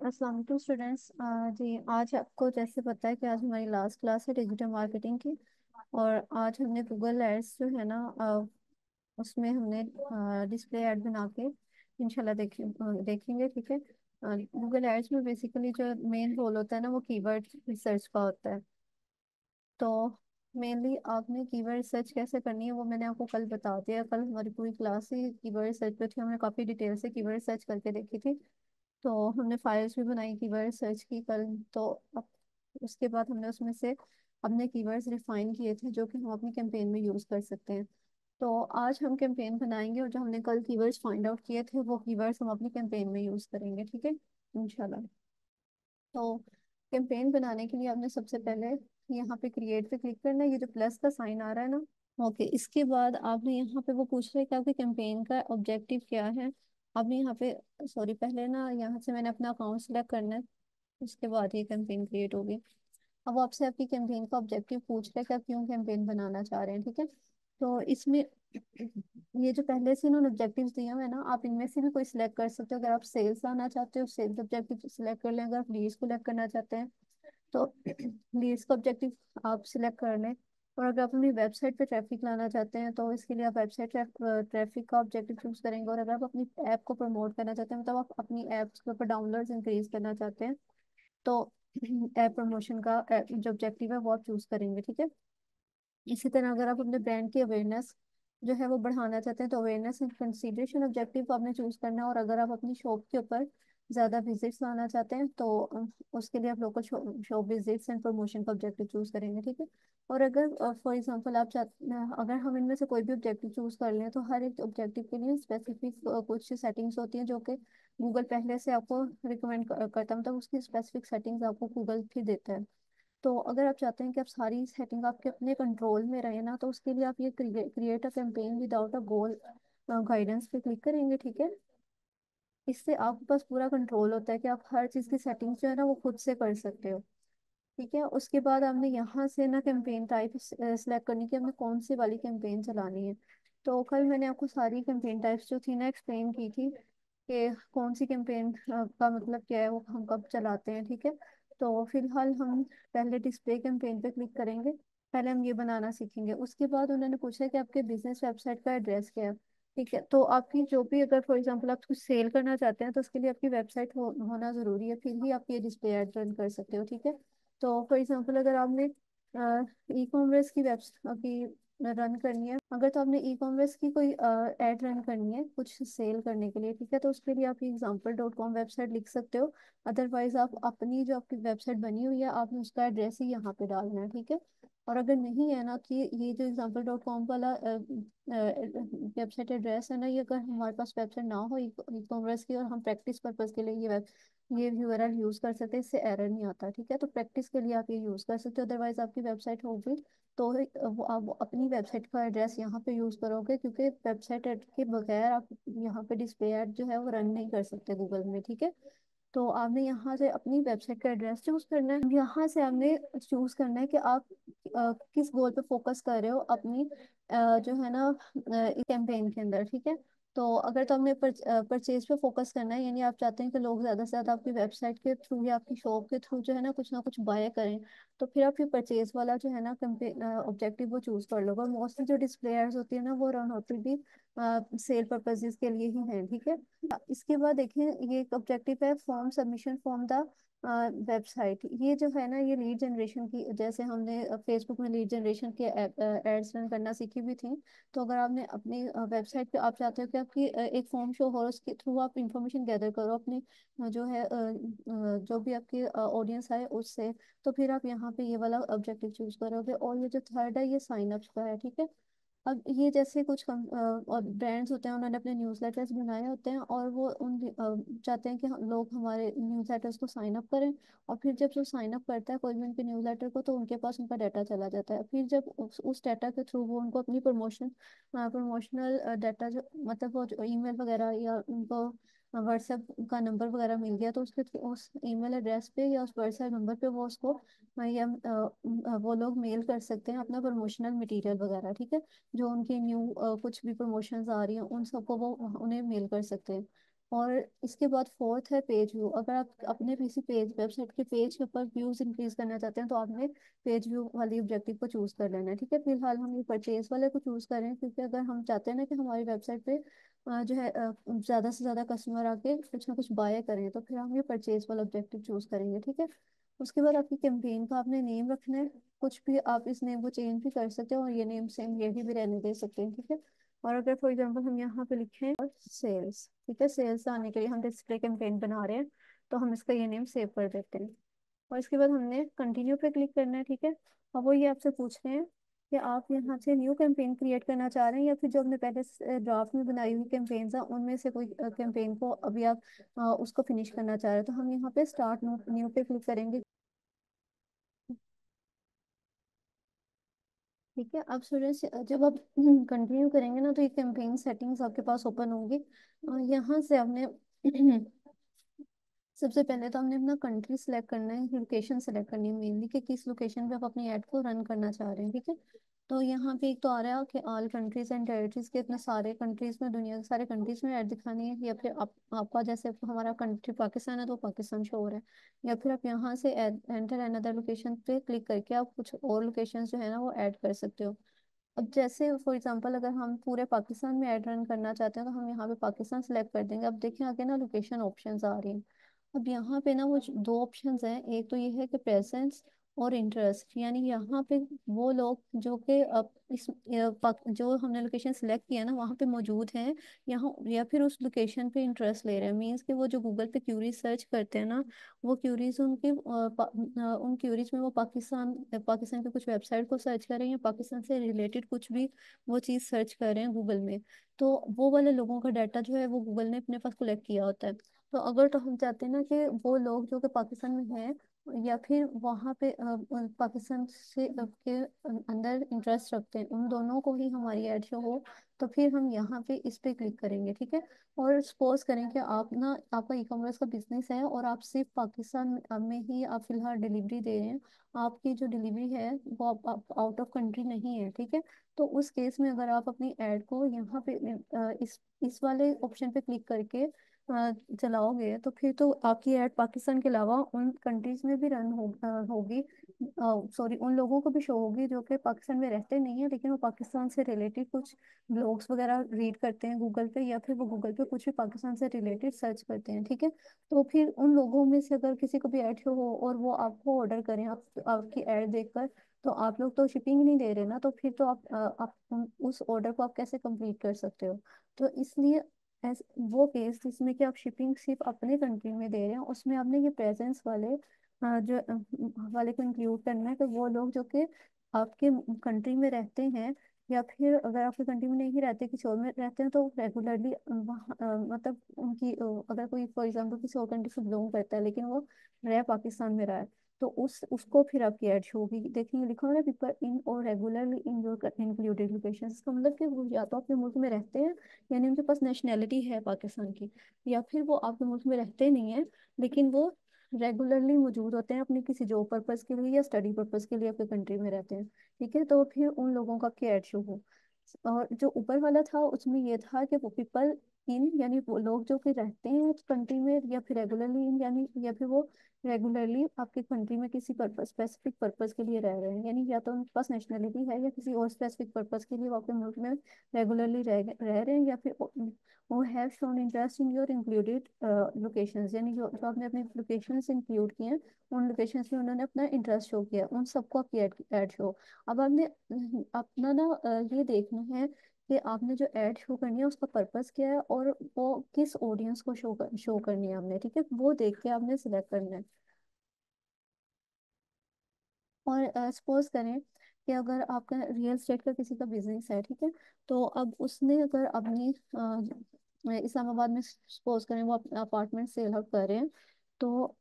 अस्सलाम वालेकुम स्टूडेंट्स। जी, आज आपको जैसे पता है कि आज हमारी लास्ट क्लास है डिजिटल मार्केटिंग की। और आज हमने गूगल एड्स जो है ना, उसमें हमने डिस्प्ले ऐड बना के इंशाल्लाह देखेंगे। ठीक है। गूगल एड्स में बेसिकली जो मेन रोल होता है ना, वो कीवर्ड रिसर्च का होता है। तो मेनली आपने कीवर्ड रिसर्च कैसे करनी है वो मैंने आपको कल बता दिया। कल हमारी पूरी क्लास ही कीवर्ड रिसर्च पे थी, हमने काफ़ी डिटेल से कीवर्ड रिसर्च करके देखी थी। तो हमने फाइल्स भी बनाई कीवर्ड सर्च की कल। तो अब उसके बाद हमने उसमें से अपने कीवर्ड्स रिफाइन किए थे जो कि हम अपनी कैंपेन में यूज़ कर सकते हैं। तो आज हम कैंपेन बनाएंगे और जो हमने कल कीवर्ड्स फाइंड आउट किए थे वो कीवर्ड्स हम अपनी कैंपेन में यूज़ करेंगे। ठीक है, इंशाल्लाह। तो कैंपेन बनाने के लिए आपने सबसे पहले यहाँ पे क्रिएट पे क्लिक करना है, ये जो प्लस का साइन आ रहा है ना। ओके, इसके बाद आपने यहाँ पे वो पूछ रहा है कि आपके कैंपेन का ऑब्जेक्टिव क्या है। आपने यहाँ पे, सॉरी, पहले ना यहाँ से मैंने अपना अकाउंट सेलेक्ट करना है, उसके बाद ये कैंपेन क्रिएट होगी। अब वो आपसे आपकी कैंपेन का ऑब्जेक्टिव पूछ रहा है कि आप क्यों कैंपेन बनाना चाह रहे हैं। ठीक है। तो इसमें ये जो पहले से इन्होंने ऑब्जेक्टिव्स दिए हुए हैं ना, आप इनमें से भी कोई सिलेक्ट कर सकते हो। अगर आप सेल्स आना चाहते हो, सेल्स ऑब्जेक्टिव सिलेक्ट कर लें। अगर आप लीड्स को सिलेक्ट करना चाहते हैं तो लीड्स का ऑब्जेक्टिव आप सिलेक्ट कर लें। और अगर आप अपनी वेबसाइट पे ट्रैफिक लाना चाहते हैं तो इसके लिए आप वेबसाइट ट्रैफिक का ऑब्जेक्टिव चूज करेंगे। और अगर आप अपनी ऐप को प्रमोट करना चाहते हैं, मतलब आप अपनी ऐप्स के ऊपर डाउनलोड्स इंक्रीज करना चाहते हैं, तो ऐप प्रमोशन का जो ऑब्जेक्टिव है वो आप चूज करेंगे। ठीक है। इसी तरह अगर आप अपने ब्रांड की अवेयरनेस जो है वो बढ़ाना चाहते हैं तो अवेयरनेस एंड कंसीडरेशन ऑब्जेक्टिव आपने चूज करना है। और अगर आप अपनी शॉप के ऊपर ज़्यादा विजिट्स लाना चाहते हैं तो उसके लिए आप local shop visits and promotion का ऑब्जेक्टिव चूज करेंगे। ठीक है। और अगर फॉर एग्जांपल आप चाहते अगर हम इनमें से कोई भी ऑब्जेक्टिव चूज कर लें तो हर एक ऑब्जेक्टिव के लिए स्पेसिफिक कुछ सेटिंग्स होती हैं जो कि गूगल पहले से आपको रिकमेंड करता है, मतलब उसकी स्पेसिफिक सेटिंग्स आपको गूगल भी देता है। तो अगर आप चाहते हैं कि आप सारी सेटिंग आपके अपने कंट्रोल में रहे ना, तो उसके लिए आप ये create a campaign without a goal guidance पे क्लिक करेंगे। ठीक है। इससे आपके पास पूरा कंट्रोल होता है कि आप हर चीज़ की सेटिंग्स जो है ना वो खुद से कर सकते हो। ठीक है। उसके बाद आपने यहाँ से ना कैंपेन टाइप सेलेक्ट करनी कि हमने कौन सी वाली कैंपेन चलानी है। तो कल मैंने आपको सारी कैंपेन टाइप्स जो थी ना एक्सप्लेन की थी कि कौन सी कैंपेन का मतलब क्या है, वो हम कब चलाते हैं। ठीक है। तो फिलहाल हम पहले डिस्प्ले कैंपेन पे क्लिक करेंगे। पहले हम ये बनाना सीखेंगे। उसके बाद उन्होंने पूछा कि आपके बिजनेस वेबसाइट का एड्रेस क्या है। ठीक है। तो आपकी जो भी, अगर फॉर एग्जांपल आप कुछ सेल करना चाहते हैं तो उसके लिए आपकी वेबसाइट होना ज़रूरी है, फिर ही आप ये डिस्प्ले ऐड रन कर सकते हो। ठीक है। तो फॉर एग्जांपल अगर आपने ई कॉमर्स की वेबसाइट की रन करनी है, अगर तो आपने ई कॉमर्स की कोई एड रन करनी है कुछ सेल करने के लिए, ठीक है, तो उसके लिए आप एग्जाम्पल.com वेबसाइट लिख सकते हो। अदरवाइज आप अपनी जो आपकी वेबसाइट बनी हुई है आपने उसका एड्रेस ही यहाँ पे डालना है। ठीक है। और अगर नहीं है ना कि ये जो एग्जाम्पल.com वाला वेबसाइट एड्रेस है ना, ये अगर हमारे पास वेबसाइट ना हो ई कॉमर्स की और हम प्रैक्टिस पर्पज के लिए ये यूआरएल यूज कर सकते हैं, इससे एरर नहीं आता। ठीक है। तो प्रैक्टिस के लिए आप ये यूज कर सकते हो। अदरवाइज आपकी वेबसाइट होगी तो वो आप अपनी वेबसाइट का एड्रेस यहाँ पे यूज करोगे, क्योंकि वेबसाइट के बगैर आप यहाँ पे डिस्प्ले ऐड जो है वो रन नहीं कर सकते गूगल में। ठीक है। तो आपने यहाँ से अपनी वेबसाइट का एड्रेस चूज करना है। यहाँ से आपने चूज करना है कि आप किस गोल पे फोकस कर रहे हो अपनी जो है ना कैंपेन के अंदर। ठीक है। तो अगर तो हमने परचेज पे फोकस करना है, यानी आप चाहते हैं कि लोग ज्यादा से ज्यादा आपकी वेबसाइट के थ्रू या आपकी शॉप के थ्रू जो है ना कुछ बाय करें, तो फिर आप ये परचेज वाला जो है ना कैंपेन ऑब्जेक्टिव वो चूज कर लो। और मोस्टली जो डिस्प्ले एड्स होती है ना वो रन होती भी सेल पर्पजेज के लिए ही है। ठीक है। इसके बाद देखिए, ये एक ऑब्जेक्टिव है form submission from the website. ये जो है ना ये लीड जनरेशन की, जैसे हमने फेसबुक में लीड जनरेशन के एड्स रन करना सीखी भी थी। तो अगर आपने अपनी वेबसाइट पे आप चाहते हो कि आपकी एक फॉर्म शो हो और उसके थ्रू आप इंफॉर्मेशन गैदर करो अपने जो है जो भी आपकी ऑडियंस है उससे, तो फिर आप यहाँ पे ये वाला ऑब्जेक्टिव चूज करोगे। और ये जो थर्ड है ये साइन अप का है। ठीक है। अब ये जैसे कुछ और ब्रांड्स होते हैं, उन्होंने अपने न्यूज़लेटर्स बनाए होते हैं और वो चाहते हैं कि लोग हमारे न्यूज़लेटर्स को साइन अप करें। और फिर जब जो साइन अप करता है कोई भी उनके न्यूज़लेटर को, तो उनके पास उनका डाटा चला जाता है। फिर जब उस डाटा के थ्रू वो उनको अपनी प्रमोशनल डाटा जो, मतलब वो जो ईमेल वगैरह या उनको व्हाट्सएप का नंबर वगैरह मिल गया, तो उसके उस ईमेल एड्रेस पे या उस व्हाट्सएप नंबर पे वो उसको या वो लोग मेल कर सकते हैं अपना प्रमोशनल मटेरियल वगैरह। ठीक है। जो उनकी न्यू कुछ भी प्रमोशंस आ रही हैं उन सबको वो उन्हें मेल कर सकते हैं। और इसके बाद फोर्थ है पेज व्यू। अगर आप अपने किसी पेज वेबसाइट के पेज के ऊपर व्यूज इंक्रीज करना चाहते हैं तो आपने पेज व्यू वाली ऑब्जेक्टिव को चूज कर लेना है। ठीक है, फिलहाल हम ये परचेज वाले को चूज करें, क्योंकि अगर हम चाहते हैं ना कि हमारी वेबसाइट पे जो है ज्यादा से ज्यादा कस्टमर आके कुछ ना कुछ बाय करें, तो फिर हम ये परचेज वाला ऑब्जेक्टिव चूज करेंगे। ठीक है, उसके बाद आपकी कैंपेन का आपने नेम रखना है। कुछ भी आप इस नेम को चेंज भी कर सकते हो और ये नेम सेम यही भी रहने दे सकते हैं। ठीक है, और अगर फॉर एग्जांपल हम यहाँ पे लिखें और सेल्स, ठीक है, सेल्स आने के लिए हम डिस्प्ले कैंपेन बना रहे हैं, तो हम इसका ये नेम सेव कर देते हैं। और इसके बाद हमने कंटिन्यू पे क्लिक करना है। ठीक है, और वो ये आपसे पूछ रहे हैं कि आप यहाँ से न्यू कैंपेन क्रिएट करना चाह रहे हैं या फिर जो हमने पहले ड्राफ्ट में बनाई हुई कैंपेन्स हैं उनमें से कोई कैंपेन को अभी आप उसको फिनिश करना चाह रहे हैं। तो हम यहाँ पे स्टार्ट न्यू पे क्लिक करेंगे। ठीक है, अब स्टूडेंट्स जब आप कंटिन्यू करेंगे ना तो ये कैंपेन सेटिंग्स आपके पास ओपन होंगी। और यहाँ से आपने सबसे पहले तो हमने अपना कंट्री सेलेक्ट करना है, लोकेशन सेलेक्ट करनी है मेनली, कि किस लोकेशन पे आप अपनी ऐड को रन करना चाह रहे हैं। ठीक है, तो यहाँ पे एक तो आ रहा है कि ऑल कंट्रीज एंड टेरिटरीज के, अपने सारे कंट्रीज में, दुनिया के सारे कंट्रीज में ऐड दिखानी है, या फिर आपका जैसे हमारा कंट्री पाकिस्तान है तो पाकिस्तान शो हो रहा है, या फिर आप यहाँ से एंटर अनदर लोकेशन पे क्लिक करके आप कुछ और लोकेशन जो है ना वो ऐड कर सकते हो। अब जैसे फॉर एग्जांपल अगर हम पूरे पाकिस्तान में ऐड रन करना चाहते हैं तो हम यहाँ पे पाकिस्तान सेलेक्ट कर देंगे। अब देखिए आगे ना लोकेशन ऑप्शंस आ रही हैं। अब यहाँ पे ना वो दो ऑप्शंस हैं, एक तो ये है कि प्रेजेंस और इंटरेस्ट, यानी यहाँ पे वो लोग जो कि अब जो हमने लोकेशन सेलेक्ट किया ना वहाँ पे मौजूद हैं यहाँ, या फिर उस लोकेशन पे इंटरेस्ट ले रहे हैं। मीन्स कि वो जो गूगल पे क्यूरीज सर्च करते हैं ना, वो क्यूरीज उनके उन क्यूरीज में वो पाकिस्तान की कुछ वेबसाइट को सर्च कर रहे हैं या पाकिस्तान से रिलेटेड कुछ भी वो चीज़ सर्च कर रहे हैं गूगल में। तो वो वाले लोगों का डाटा जो है वो गूगल ने अपने पास कलेक्ट किया होता है। तो अगर तो हम चाहते हैं ना कि वो लोग जो कि पाकिस्तान में हैं या फिर वहाँ पे पाकिस्तान से के अंदर इंटरेस्ट रखते हैं, उन दोनों को ही हमारी ऐड शो हो, तो फिर हम यहाँ पे इस पे क्लिक करेंगे। ठीक है, और सपोज करें कि आप ना आपका ई कॉमर्स का बिजनेस है और आप सिर्फ पाकिस्तान में ही आप फिलहाल डिलीवरी दे रहे हैं, आपकी जो डिलीवरी है वो आप आउट ऑफ कंट्री नहीं है। ठीक है, तो उस केस में अगर आप अपनी ऐड को यहाँ पे इस वाले ऑप्शन पे क्लिक करके चलाओगे तो फिर तो आपकी ऐड पाकिस्तान के अलावा उन कंट्रीज में भी रन होगी। सॉरी, उन लोगों को भी शो होगी जो कि पाकिस्तान में रहते नहीं है लेकिन वो पाकिस्तान से रिलेटेड कुछ ब्लॉग्स वगैरह रीड करते हैं गूगल पे, या फिर वो गूगल पे कुछ भी पाकिस्तान से रिलेटेड सर्च करते हैं। ठीक है, तो फिर उन लोगों में से अगर किसी को भी ऐड शो हो और वो आपको ऑर्डर करें आपकी ऐड देखकर, तो आप लोग तो शिपिंग नहीं दे रहे ना, तो फिर तो आप उस ऑर्डर को आप कैसे कंप्लीट कर सकते हो। तो इसलिए वो केस जिसमें कि आप शिपिंग सिर्फ अपने कंट्री में दे रहे हैं उसमें आपने ये प्रेजेंस वाले जो वाले को इंक्लूड करना है कि वो लोग जो कि आपके कंट्री में रहते हैं, या फिर अगर आपके कंट्री में नहीं रहते किसी और में रहते हैं तो रेगुलरली मतलब उनकी अगर कोई फॉर एग्जांपल किसी और कंट्री से बिलोंग करता है लेकिन वो रह पाकिस्तान में रहा है, तो उसको फिर आपकी ऐड शो होगी। देखेंगे लिखा हुआ है people in or regularly in your included location, इसका मतलब कि वो या तो आपके मुल्क में रहते हैं यानी उनके पास नेशनैलिटी है पाकिस्तान की, या फिर वो आपके मुल्क में रहते नहीं है लेकिन वो रेगुलरली मौजूद होते हैं अपने किसी जॉब पर्पस के लिए या स्टडी पर्पस के लिए आपके कंट्री में रहते हैं। ठीक है, तो फिर उन लोगों का आपके ऐड शो हो। और जो ऊपर वाला था उसमें ये था कि वो पीपल इन, यानी वो लोग जो कि रहते हैं कंट्री में, या फिर रेगुलरली इन यानी या फिर वो रेगुलरली आपके कंट्री में किसी पर्पस स्पेसिफिक पर्पस के लिए रह रहे हैं, यानी या तो उनके पास नेशनलिटी है या किसी और स्पेसिफिक पर्पस के लिए वो आपके मुल्क में रेगुलरली रह रहे हैं, या फिर वो have shown interest in your included locations, यानी जो आपने अपनी लोकेशंस इंक्लूड किए हैं उन लोकेशंस में उन्होंने अपना इंटरेस्ट शो किया, उन सबको आपकी ऐड शो। अब आपने अपना ना ये देखना है कि आपने जो ऐड शो करनी है उसका पर्पस क्या है और वो किस ऑडियंस को शो करनी है आपने। ठीक है, वो देख के आपने सिलेक्ट करना है। और सपोज करें कि अगर आपका रियल एस्टेट का किसी का बिजनेस है, ठीक है, तो अब उसने अगर अपनी इस्लामाबाद में सपोज करें वो अपार्टमेंट सेल आउट कर रहे हैं, तो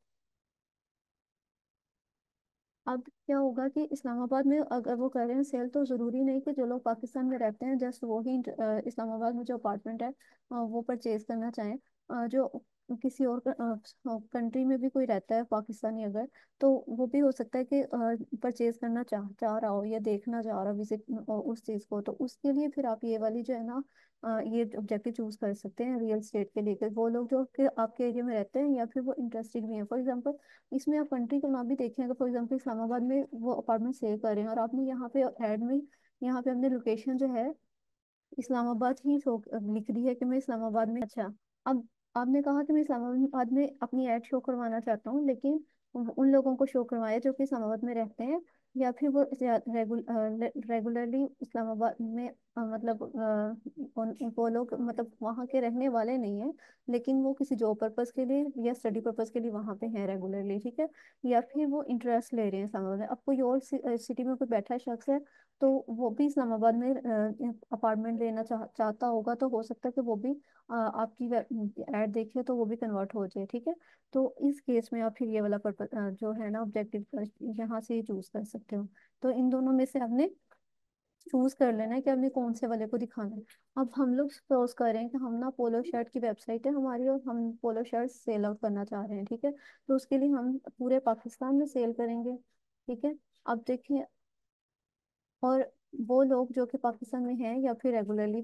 अब क्या होगा कि इस्लामाबाद में अगर वो कर रहे हैं सेल, तो ज़रूरी नहीं कि जो लोग पाकिस्तान में रहते हैं जस्ट वो ही इस्लामाबाद में जो अपार्टमेंट है वो परचेज करना चाहें। जो किसी और कंट्री में भी कोई रहता है पाकिस्तानी अगर, तो वो भी हो सकता है कि परचेज करना चाह चाह रहा हो या देखना चाह रहा हो विजिट उस चीज़ को, तो उसके लिए फिर आप ये वाली जो है ना ये ऑब्जेक्टिव चूज कर सकते हैं रियल स्टेट के लिए, कि वो लोग जो कि आपके एरिया में रहते हैं या फिर वो इंटरेस्टेड भी हैं। फॉर एग्जांपल इसमें आप कंट्री का नाम भी देखें, अगर फॉर एग्जांपल इस्लामाबाद में वो अपार्टमेंट सेल कर रहे हैं और आपने यहाँ पे ऐड में यहाँ पे अपने लोकेशन जो है इस्लामाबाद ही शो लिख रही है कि मैं इस्लामाबाद में, अच्छा। अब आपने कहा कि मैं इस्लामाबाद में अपनी ऐड शो करवाना चाहता हूँ, लेकिन उन लोगों को शो करवाया जो कि इस्लामाबाद में रहते हैं, या फिर वो रेगुलरली इस्लामाबाद में मतलब वो लोग मतलब वहाँ के रहने वाले नहीं है, लेकिन वो किसी जॉब पर्पस के लिए या स्टडी पर्पस के लिए वहाँ पे हैं रेगुलरली, ठीक है। या फिर वो इंटरेस्ट ले रहे हैं इस्लामाबाद में। अब कोई और सिटी में कोई बैठा शख्स है, तो वो भी इस्लामाबाद में अपार्टमेंट लेना चाहता होगा, तो हो सकता है कि वो भी आपकी ऐड देखे तो वो भी कन्वर्ट हो जाए, ठीक है। तो इस केस में आप फिर ये वाला पर्पज जो है ना ऑब्जेक्टिव यहाँ से चूज कर सकते हो। तो इन दोनों में से आपने चूज कर लेना है कि आपने कौन से वाले को दिखाना है। अब हम लोग सपोज कर रहे हैं कि हम ना पोलो शर्ट की वेबसाइट है हमारी और हम पोलो शर्ट सेल आउट करना चाह रहे हैं, ठीक है। तो उसके लिए हम पूरे पाकिस्तान में सेल करेंगे, ठीक है। अब देखिए, और वो लोग जो कि पाकिस्तान में हैं या फिर रेगुलरली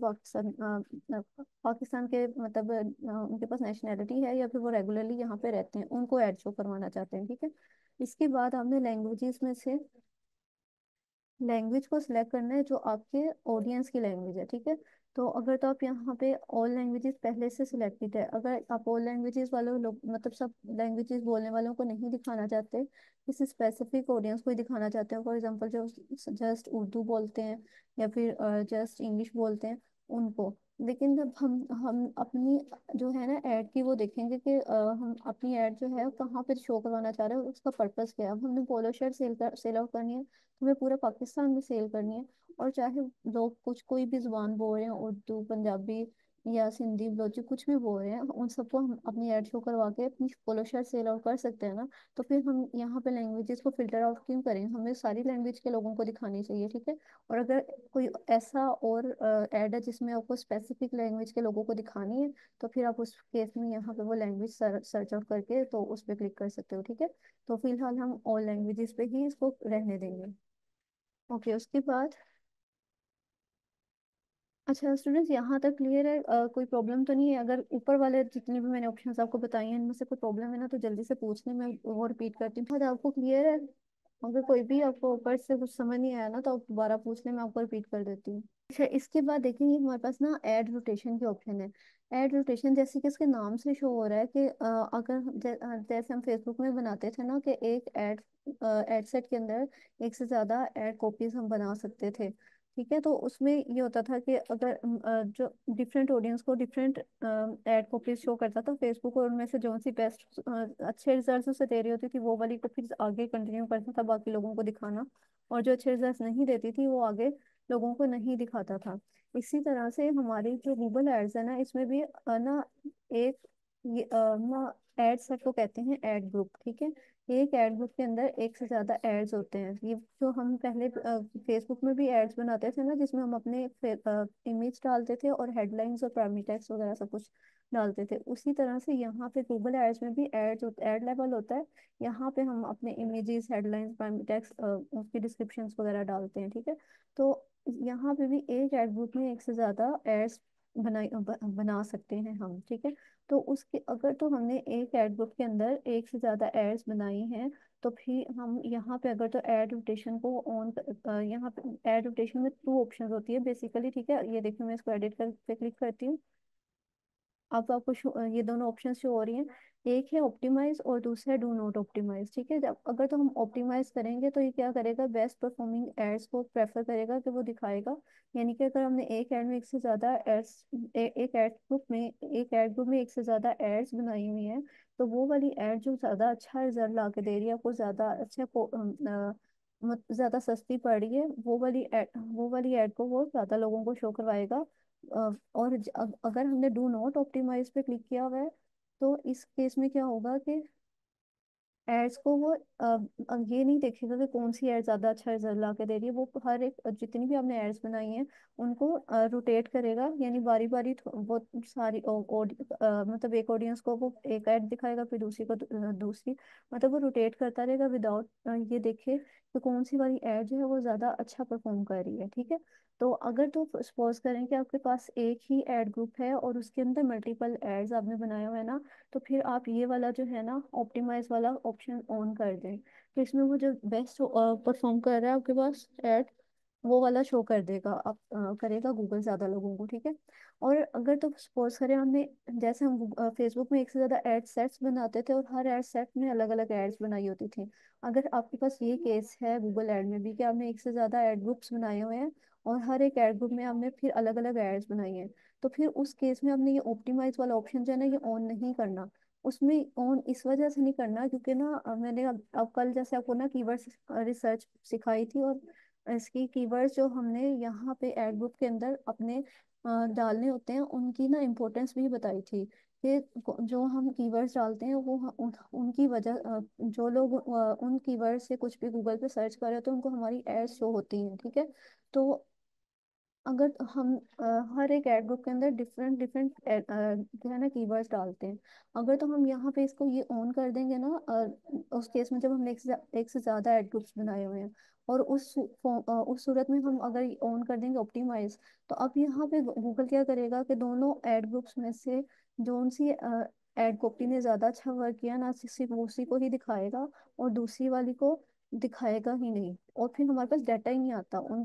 पाकिस्तान के मतलब उनके पास नेशनैलिटी है या फिर वो रेगुलरली यहाँ पे रहते हैं, उनको ऐड शो करवाना चाहते हैं, ठीक है। इसके बाद आपने लैंग्वेजेस में से लैंग्वेज को सिलेक्ट करना है जो आपके ऑडियंस की लैंग्वेज है, ठीक है। तो अगर तो आप यहाँ पे ऑल लैंग्वेजेस पहले से सिलेक्टेड है, अगर आप ऑल लैंग्वेजेस वालों लोग मतलब सब लैंग्वेजेस बोलने वालों को नहीं दिखाना चाहते, किसी स्पेसिफिक ऑडियंस को ही दिखाना चाहते हैं, फॉर एग्जांपल जो जस्ट उर्दू बोलते हैं या फिर जस्ट इंग्लिश बोलते हैं उनको। लेकिन जब हम अपनी जो है ना ऐड की वो देखेंगे कि हम अपनी ऐड जो है कहाँ पे शो करवाना चाह रहे हैं, उसका पर्पस क्या है। अब हमने पोलो शर्ट सेल आउट करनी है, हमें पूरे पाकिस्तान में सेल करनी है। और चाहे लोग कुछ कोई भी जुबान बोल रहे हैं, उर्दू पंजाबी या सिंधी बलोची कुछ भी बोल रहे हैं, उन सबको हम अपनी ऐड शो करवा के अपनी पोलो शर्ट सेल आउट कर सकते हैं ना। तो फिर हम यहाँ पे लैंग्वेजेस को फिल्टर आउट क्यों करें, हमें सारी लैंग्वेज के लोगों को दिखानी चाहिए, ठीक है। और अगर कोई ऐसा और ऐड है जिसमें आपको स्पेसिफिक लैंग्वेज के लोगों को दिखानी है, तो फिर आप उस केस में यहाँ पे वो लैंग्वेज सर्च आउट करके तो उस पर क्लिक कर सकते हो, ठीक है। तो फिलहाल हम ऑल लैंग्वेजेस पे ही इसको रहने देंगे। ओके, उसके बाद अच्छा स्टूडेंट्स यहाँ तक क्लियर है, कोई प्रॉब्लम तो नहीं है? अगर ऊपर वाले जितने भी मैंने ऑप्शंस आपको बताई हैं इनमें से कोई प्रॉब्लम है ना तो जल्दी से पूछने में वो रिपीट करती हूँ, बाद आपको क्लियर है। अगर कोई भी आपको ऊपर से कुछ समझ नहीं आया ना तो आप दोबारा पूछने में आपको रिपीट कर देती हूँ। अच्छा, इसके बाद देखेंगे हमारे पास ना ऐड रोटेशन के ऑप्शन है। ऐड रोटेशन जैसे कि इसके नाम से शो हो रहा है कि अगर जैसे हम फेसबुक में बनाते थे ना कि एक एड सेट के अंदर एक से ज्यादा एड कॉपीज हम बना सकते थे, ठीक है। तो उसमें ये होता था कि अगर जो डिफरेंट ऑडियंस को डिफरेंट एड कॉपीज शो करता था फेसबुक, और उनमें से जो सी बेस्ट अच्छे रिजल्ट्स उसे दे रही होती थी वो वाली को फिर आगे कंटिन्यू करता था बाकी लोगों को दिखाना, और जो अच्छे रिजल्ट्स नहीं देती थी वो आगे लोगों को नहीं दिखाता था। इसी तरह से हमारी जो गूगल एड्स है ना इसमें भी ना एक ये ना एड सेट को कहते हैं एड ग्रुप, ठीक है। एक एड ग्रुप के अंदर एक से ज्यादा एड्स होते हैं। ये जो हम पहले फेसबुक में भी एड्स बनाते थे ना जिसमें हम अपने इमेज डालते थे और हेडलाइंस और प्राइमरी टेक्स्ट वगैरह सब कुछ डालते थे, उसी तरह से यहाँ पे गूगल एड्स में भी एड लेवल होता है। यहाँ पे हम अपने इमेजेस हेडलाइंस प्राइमरी टेक्स्ट उसकी डिस्क्रिप्शंस वगैरह डालते हैं, ठीक है। तो यहाँ पे भी एक एड ग्रुप में एक से ज्यादा एड्स बना सकते हैं हम, ठीक है। तो उसके अगर तो हमने एक एड ग्रुप के अंदर एक से ज्यादा एड्स बनाई हैं, तो फिर हम यहाँ पे अगर तो ऐड रोटेशन को ऑन यहाँ पे ऐड रोटेशन में टू ऑप्शन होती है बेसिकली, ठीक है। ये देखिए मैं इसको एडिट कर पे क्लिक करती हूँ, अब आपको ये दोनों ऑप्शन शो हो रही हैं। एक है ऑप्टिमाइज और दूसरा है डू नॉट ऑप्टिमाइज, ठीक है। जब अगर तो हम ऑप्टिमाइज करेंगे तो ये क्या करेगा, बेस्ट परफॉर्मिंग एड्स को प्रेफर करेगा कि वो दिखाएगा। यानी कि अगर हमने एक एड में एक से ज्यादा एड्स एक एड ग्रुप में एक से ज्यादा एड्स बनाई हुई हैं, तो वो वाली एड जो ज्यादा अच्छा रिजल्ट ला के दे रही है, आपको ज्यादा अच्छा ज्यादा सस्ती पड़ रही है, वो वाली एड को वो ज्यादा लोगों को शो करवाएगा। और अगर हमने डू नॉट ऑप्टिमाइज पे क्लिक किया हुआ है तो इस केस में क्या होगा कि एड्स को वो अब ये नहीं देखेगा कि कौन सी एड ज्यादा अच्छा रिजल्ट ला के दे रही है। वो हर एक जितनी भी आपने एड्स बनाई हैं उनको रोटेट करेगा, यानी बारी बारी वो सारी मतलब एक ऑडियंस को वो एक ऐड दिखाएगा, फिर दूसरी को दूसरी, मतलब वो रोटेट करता रहेगा विदाउट ये देखे कि कौन सी वाली ऐड जो है वो ज्यादा अच्छा परफॉर्म कर रही है। ठीक है। तो अगर तो सपोज करें कि आपके पास एक ही एड ग्रुप है और उसके अंदर मल्टीपल एड्स आपने बनाए हुए हैं ना, तो फिर आप ये वाला जो है ना ऑप्टिमाइज वाला ऑप्शन ऑन कर दें। तो इसमें वो जो बेस्ट परफॉर्म कर रहा है आपके पास ऐड, वो वाला शो कर देगा, आप करेगा गूगल ज्यादा लोगों को। ठीक है। और अगर तो सपोज करें हमने, जैसे हम फेसबुक में एक से ज्यादा एड सेट्स बनाते थे और हर एड सेट में अलग अलग एड्स बनाई होती थी। अगर आपके पास ये केस है गूगल एड में भी कि आपने एक से ज्यादा एड ग्रुप्स बनाए हुए हैं और हर एक एड ग्रुप में आपने फिर अलग अलग एड्स बनाई हैं, तो फिर उस केस में हमने ये ऑप्टिमाइज वाला ऑप्शन जो है ना ये ऑन नहीं करना। उसमें ऑन इस वजह से नहीं करना क्योंकि ना मैंने अब कल जैसे आपको ना कीवर्ड रिसर्च सिखाई थी, और इसकी कीवर्ड्स जो हमने यहाँ पे एड ग्रुप के अंदर अपने डालने होते हैं उनकी ना इम्पोर्टेंस भी बताई थी कि जो हम कीवर्ड्स डालते हैं वो उनकी वजह जो लोग उन कीवर्ड से कुछ भी गूगल पे सर्च कर रहे हो तो उनको हमारी एड्स शो होती हैं। ठीक है। तो अगर हम हर एक एड ग्रुप के अंदर डिफरेंट डिफरेंट जो है ना कीवर्ड्स डालते हैं, अगर तो हम यहाँ पे इसको ये ऑन कर देंगे ना उस केस में जब हमने एक से ज्यादा एड ग्रुप्स बनाए हुए हैं, और उस सूरत में हम अगर ऑन कर देंगे ऑप्टिमाइज, तो अब यहाँ पे गूगल क्या करेगा कि दोनों एड ग्रुप्स में से जो सी एड कॉपी ने ज्यादा अच्छा वर्क किया ना, सिर्फ उसी को ही दिखाएगा और दूसरी वाली को दिखाएगा ही नहीं। और फिर हमारे पास डाटा ही नहीं आता उन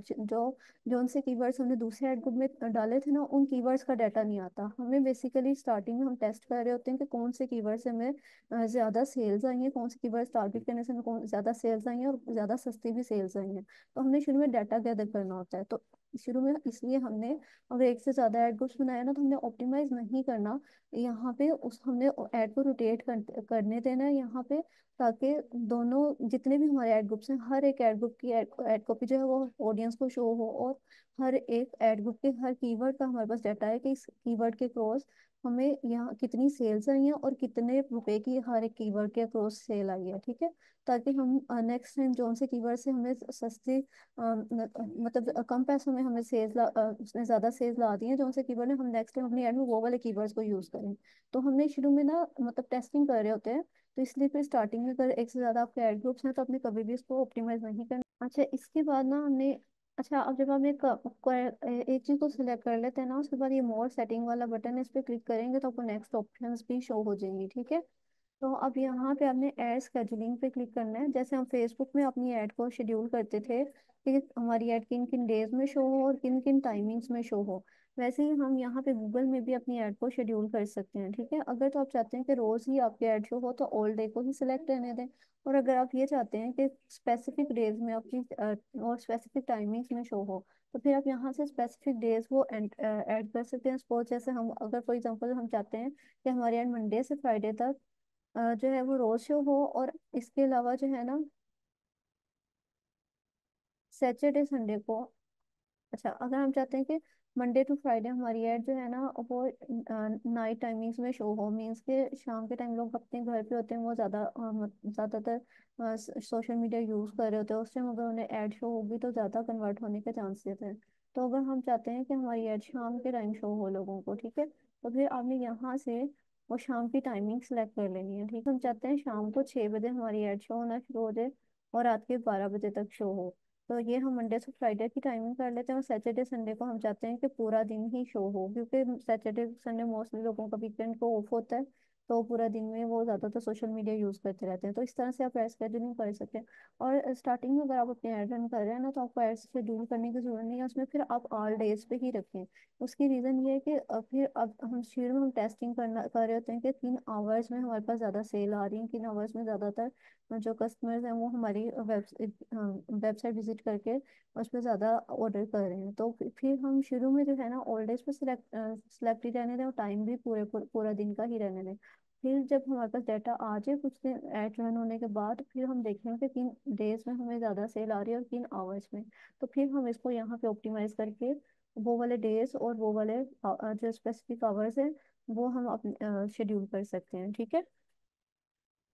जो उनसे कीवर्ड्स हमने दूसरे एड ग्रुप में डाले थे ना, उन कीवर्ड्स का डाटा नहीं आता हमें। बेसिकली स्टार्टिंग में हम टेस्ट कर रहे होते हैं कि कौन से कीवर्ड से हमें ज्यादा सेल्स आई हैं, कौन से कीवर्ड्स टारगेट करने से हमें कौन ज्यादा सेल्स आई हैं और ज्यादा सस्ती भी सेल्स आई हैं। तो हमने शुरू में डाटा गैदर करना होता है। तो शुरू में इसलिए हमने अगर एक से ज्यादा एड ग्रुप्स बनाया ना तो हमने ऑप्टिमाइज नहीं करना यहाँ पे, उस हमने ऐड को रोटेट करने देना है यहाँ पे, ताकि दोनों जितने भी हमारे ऐड ग्रुप्स हैं हर एक ऐड ग्रुप की ऐड कॉपी जो है वो ऑडियंस को शो हो, और हर एक ऐड ग्रुप के हर कीवर्ड का हमारे पास डाटा है कि इस कीवर्ड के क्रॉस हमें यहाँ कितनी सेल्स आई हैं और कितने रुपए की हर एक कीवर्ड के क्रॉस सेल आई है। ठीक है। ताकि हम नेक्स्ट टाइम जो से कीवर्ड से हमें सस्ती मतलब कम पैसों में हमें उसने ज्यादा सेल्स ला दी है जो से कीवर्ड है, हम नेक्स्ट टाइम अपनी ऐड में वो वाले कीवर्ड्स को यूज करें। तो हमने शुरू में ना मतलब टेस्टिंग कर रहे होते हैं, तो इसलिए फिर स्टार्टिंग में अगर एक से ज्यादा आपके ऐड ग्रुप्स हैं तो आपने कभी भी इसको ऑप्टिमाइज नहीं करना। अच्छा, इसके बाद ना हमने, अच्छा अब जब हम एक चीज को सिलेक्ट कर लेते हैं ना, उसके बाद ये मोर सेटिंग वाला बटन है, इस पे क्लिक करेंगे तो आपको नेक्स्ट ऑप्शंस भी शो हो जाएंगी। ठीक है। तो अब यहाँ पे आपने ऐड शेड्यूलिंग पे क्लिक करना है। जैसे हम फेसबुक में अपनी ऐड को शेड्यूल करते थे कि हमारी ऐड किन किन डेज में शो हो और किन किन टाइमिंग्स में शो हो, वैसे ही हम यहाँ पे गूगल में भी अपनी ऐड को शेड्यूल कर सकते हैं। ठीक है। अगर तो आप चाहते हैं कि रोज ही आपकी ऐड शो हो तो ऑल डे को ही सिलेक्ट रहने दें, और अगर आप ये चाहते हैं कि स्पेसिफिक डेज में आपकी और स्पेसिफिक टाइमिंग्स में शो हो, तो फिर आप यहाँ से स्पेसिफिक डेज वो ऐड कर सकते हैं। सपोज जैसे हम अगर फॉर एग्जांपल हम चाहते हैं कि हमारी ऐड मंडे से फ्राइडे तक जो है वो रोज शो हो, और इसके अलावा जो है ना सैटरडे संडे को, अच्छा अगर हम चाहते हैं कि मंडे टू फ्राइडे हमारी ऐड जो है ना वो नाइट टाइमिंग्स में शो हो, मीन्स के शाम के टाइम लोग अपने घर पे होते हैं, वो ज़्यादातर सोशल मीडिया यूज़ कर रहे होते हैं, उस टाइम अगर उन्हें ऐड शो होगी तो ज़्यादा कन्वर्ट होने के चांसेस हैं। तो अगर हम चाहते हैं कि हमारी ऐड शाम के टाइम शो हो लोगों को, ठीक है, तो फिर आपने यहाँ से वो शाम की टाइमिंग सेलेक्ट कर लेनी है। ठीक है। हम चाहते हैं शाम को 6 बजे हमारी ऐड शो होना शुरू हो जाए और रात के 12 बजे तक शो हो, तो ये हम मंडे से फ्राइडे की टाइमिंग कर लेते हैं। और सैटरडे संडे को हम चाहते हैं कि पूरा दिन ही शो हो, क्योंकि सैटरडे संडे मोस्टली लोगों का वीकेंड को ऑफ होता है, तो पूरा दिन में वो ज़्यादातर सोशल मीडिया यूज़ करते रहते हैं। तो इस तरह से आप ऐड शेड्यूलिंग कर सकते हैं। और स्टार्टिंग में अगर आप अपने ऐड रन कर रहे हैं ना तो आपको ऐड शेड्यूल करने की जरूरत नहीं है उसमें, फिर आप ऑल डेज पे ही रखें। उसकी रीज़न ये है कि फिर अब हम शुरू में हम टेस्टिंग कर रहे होते हैं कि किन आवर्स में हमारे पास ज़्यादा सेल आ रही है, किन आवर्स में ज़्यादातर जो कस्टमर्स हैं वो हमारी वेबसाइट विजिट करके उस पर ज़्यादा ऑर्डर कर रहे हैं। तो फिर हम शुरू में जो है ना ऑल डेज पे सिलेक्ट ही रहने दें और टाइम भी पूरा दिन का ही रहने दें। फिर जब हमारे पास डाटा आ जाए कुछ दिन एड रन होने के बाद, फिर हम देखेंगे कि किन डेज में हमें ज़्यादा सेल आ रही है और किन आवर्स में, तो फिर हम इसको यहाँ पे ऑप्टिमाइज करके वो वाले डेज और वो वाले जो स्पेसिफिक आवर्स हैं वो हम अपने शेड्यूल कर सकते हैं। ठीक है।